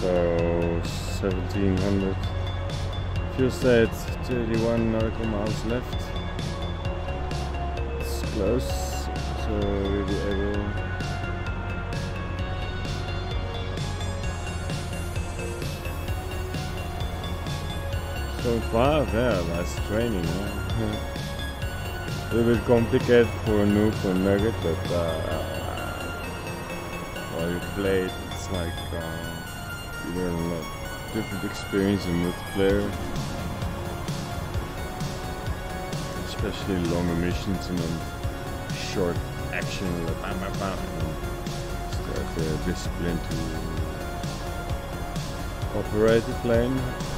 So 1700. Fuel state 31 nautical miles left. It's close, so we'll be able. So far, yeah, nice training. Yeah. A little bit complicated for a noob or nugget, but while you play it, it's like you learn a lot different experience in multiplayer, especially longer missions and then short action, like bam, bam, bam, and start the discipline to operate the plane.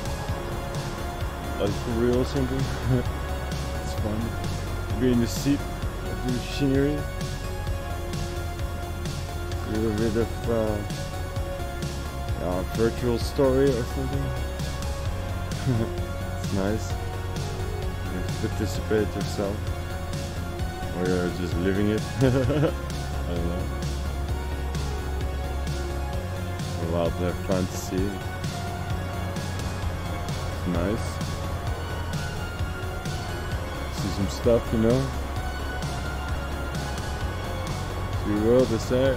Like for real or something. It's fun to be in the seat of the machinery. A little bit of virtual story or something. It's nice. You have to participate yourself, or you're just living it. I don't know. We're allowed to have fun to see it. It's nice. See some stuff, you know. See the world is there.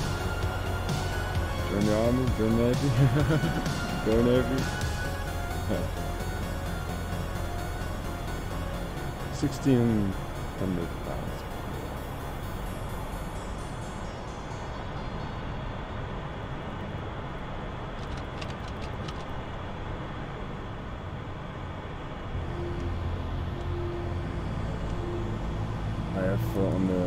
Join the army, join the navy. Go navy. 1600 pounds. I have on the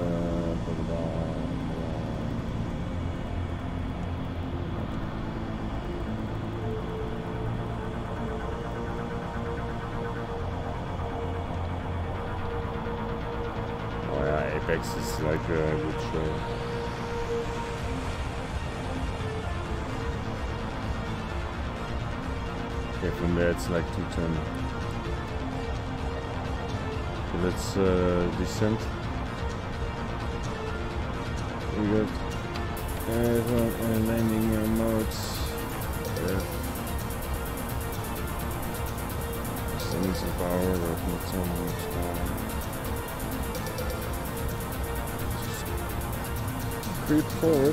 Apex is like a good show. Okay, from there it's like 210. So let's descend. We got landing modes. Sending some power, but not so much power. Creep forward.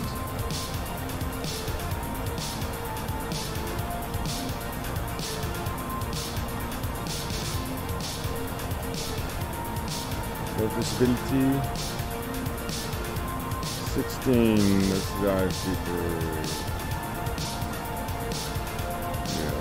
Low visibility 16. Let's dive deeper. Yeah.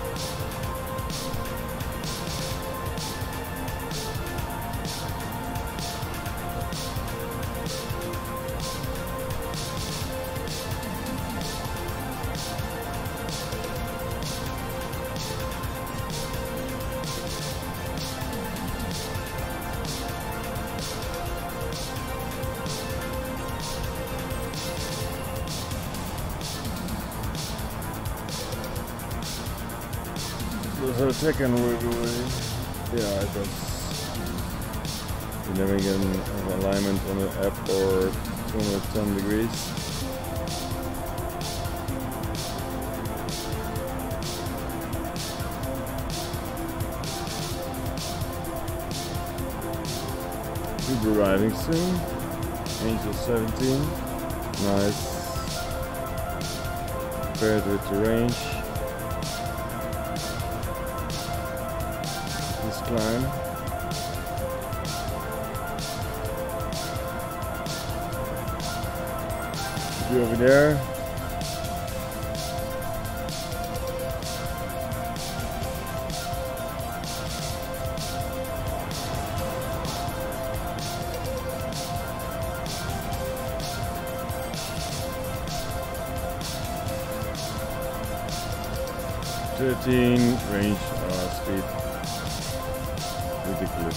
So the second we're doing, yeah, it was having an alignment on the app or 210 degrees. We'll be arriving soon. Angel 17, nice. Paired with the range. Climb. Be over there. Range speed. Ridiculous.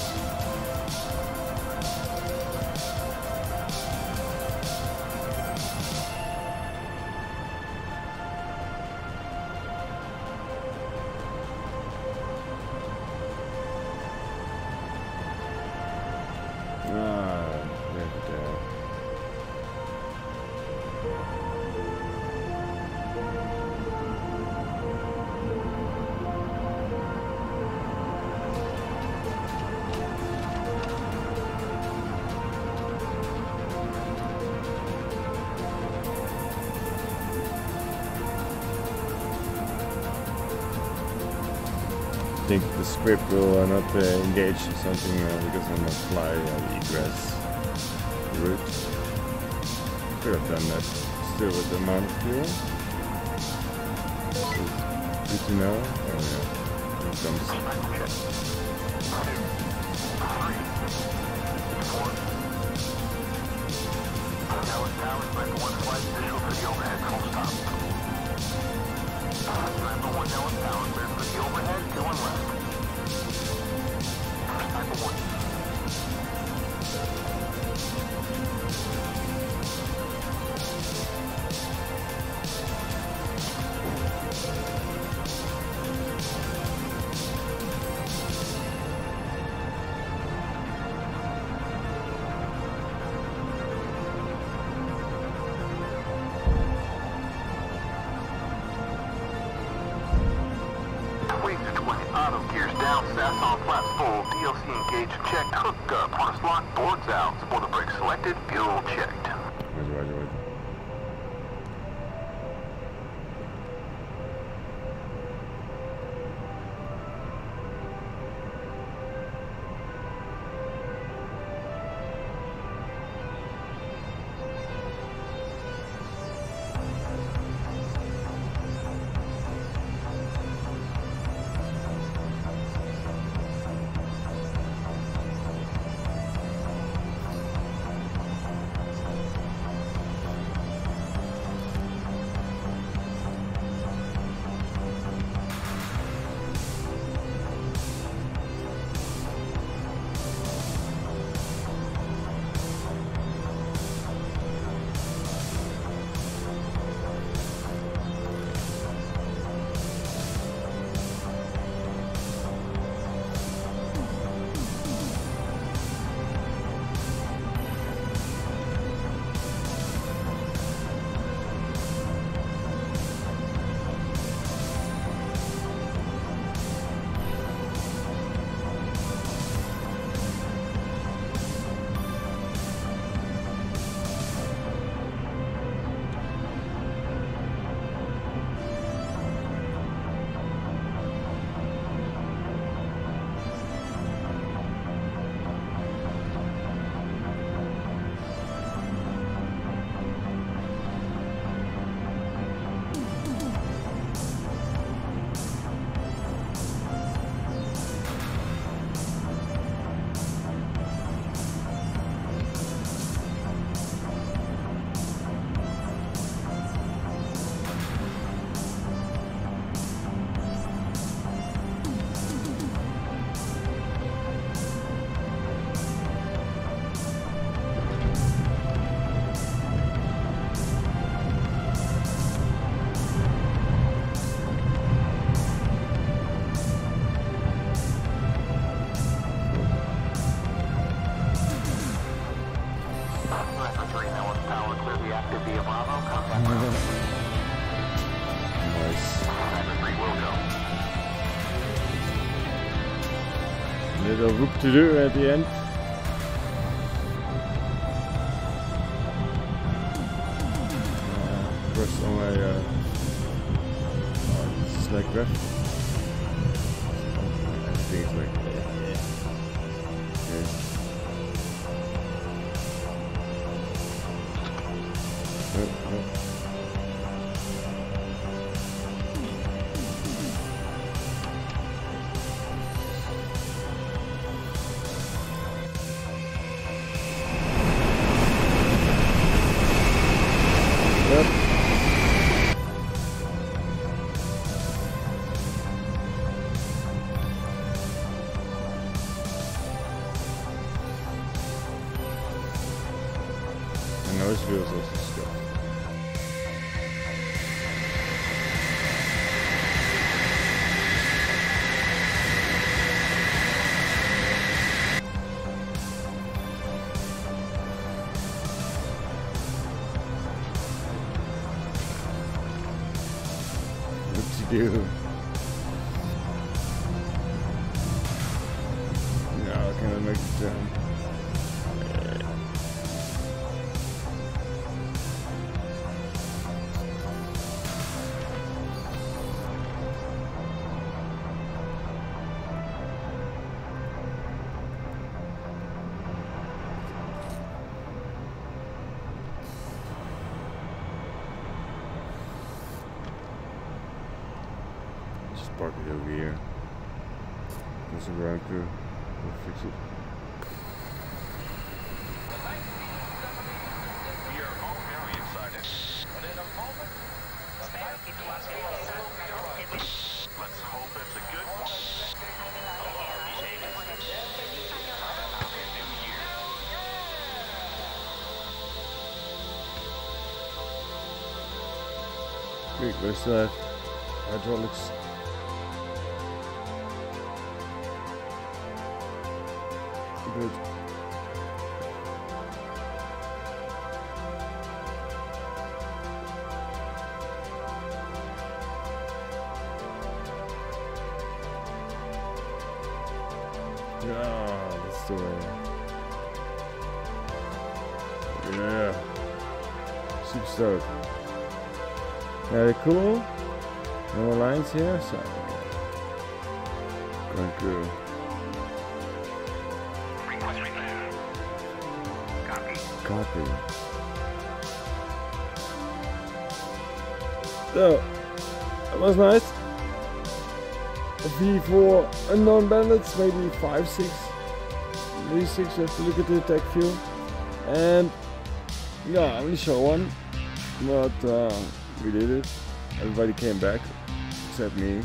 think the script will not engage something because I'm not fly the egress route. Could have done that still with the amount of fuel. Good to know. Oh yeah, here it comes. Auto gears down, SAS on flaps full, DLC engaged, checked, hook up, harness locked, boards out, spoiler brake selected, fuel checked. Roger. Little whoop to do at the end. First on my slack graph. I think it's like nose wheels also stuff. What to do? No, can I make the jump? park it over here. There's a ground crew. We'll fix it. We are all very excited. But in a moment, the fight between let's hope it's a good one. Great, we still have hydraulics. Good. Yeah, that's the way. Yeah. Super stoked. Very cool. No more lines here, so going cool. Copy. So that was nice. A V4 unknown bandits, maybe 5, 6, maybe 6. You have to look at the attack view. And yeah, I only saw one, but we did it. Everybody came back except me.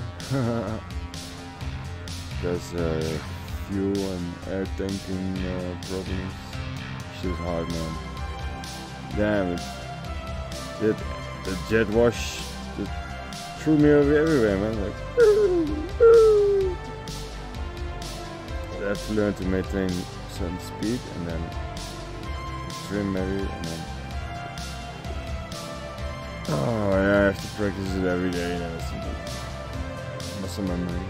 Because fuel and air tanking problems. Shit hard, man. Damn it. The jet wash just threw me over everywhere, man. Like, I have to learn to maintain certain speed and then trim maybe and then. Oh yeah, I have to practice it every day, you know, something. Muscle memory.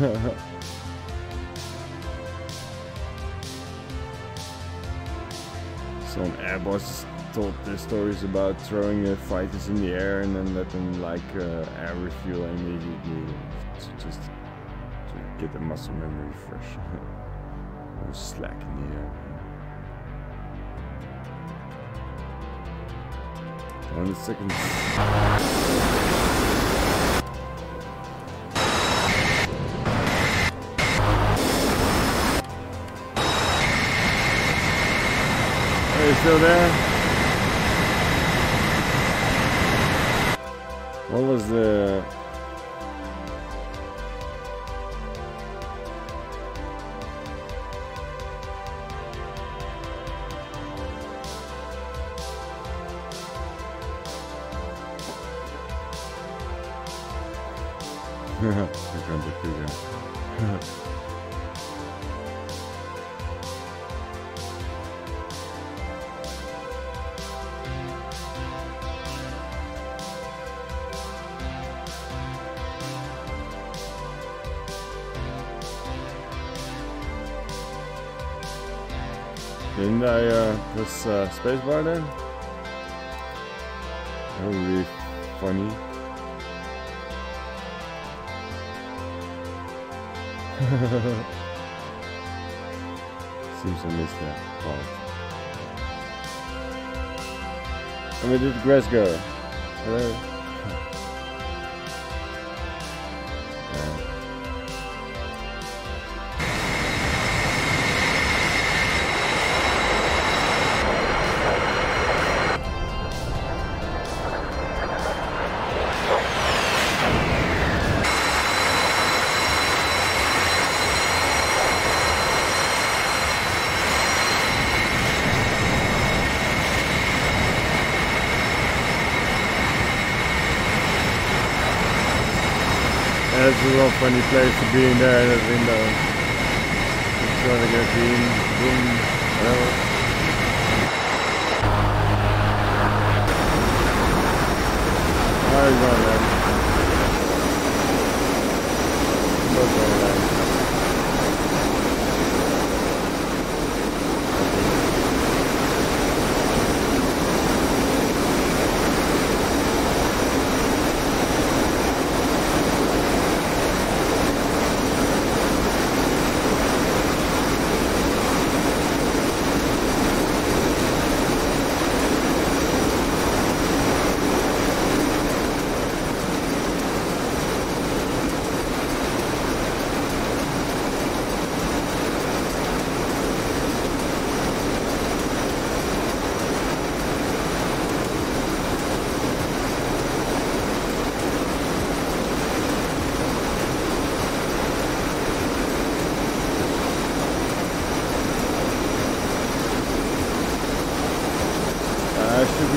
Some airbosses told their stories about throwing the fighters in the air and then let them like air refuel immediately, so just to get the muscle memory fresh. It was slack in the air. 1 second. Are you still there? What was the... I can't figure. Didn't I press spacebar then? That would be funny. Seems I missed that part. And where did the grass go? Hello? That's a real funny place to be in there in that window. Just trying to get in, boom, whatever. How are you going, man? Okay, man.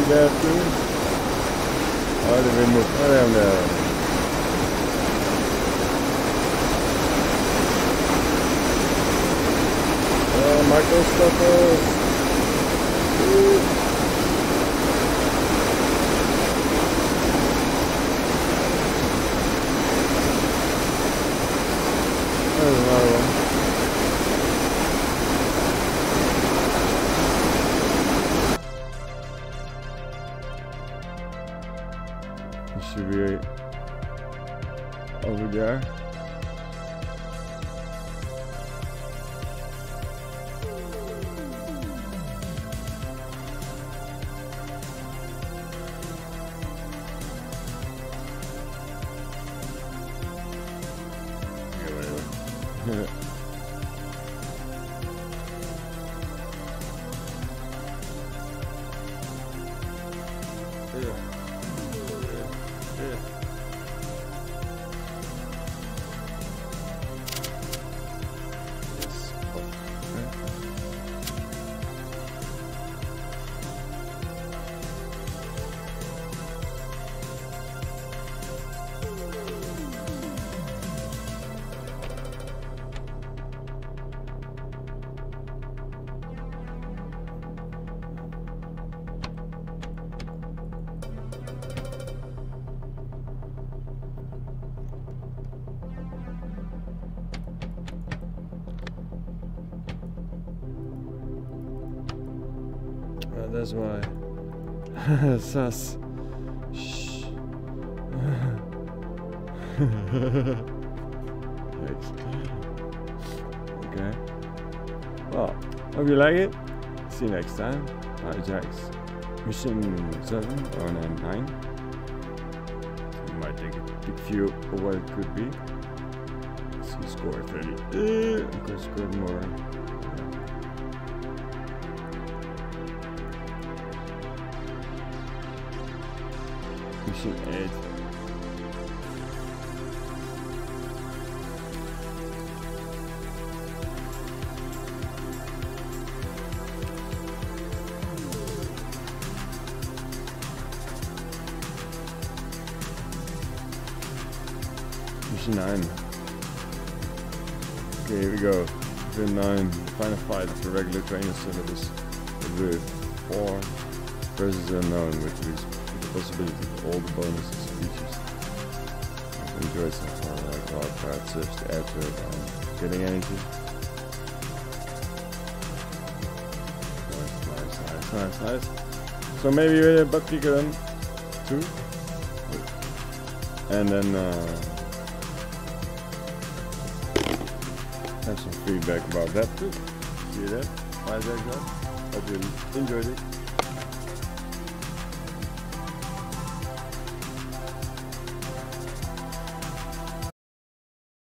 there too. Oh, the wind moved. Oh, down there. Oh, microstoppers. There's another one. He should be over there. Yeah. That's why. Sus. Shh. Thanks. Okay. Well, hope you like it. See you next time. Jacks. Mission 7 or 9. You might take a big view of what it could be. Let's see, score 30. Of course, scored more. Mission 8. Mission 9. Okay, here we go. Mission 9. The final fight of the regular trainer syllabus with 4 versus unknown, which is possibility of all the bonuses features. I've enjoyed so far, like wildcard, search to add to it, getting energy. Nice. So maybe a buck kicker then, too. And then have some feedback about that too. See you there. Bye, Jack. Hope you enjoyed it.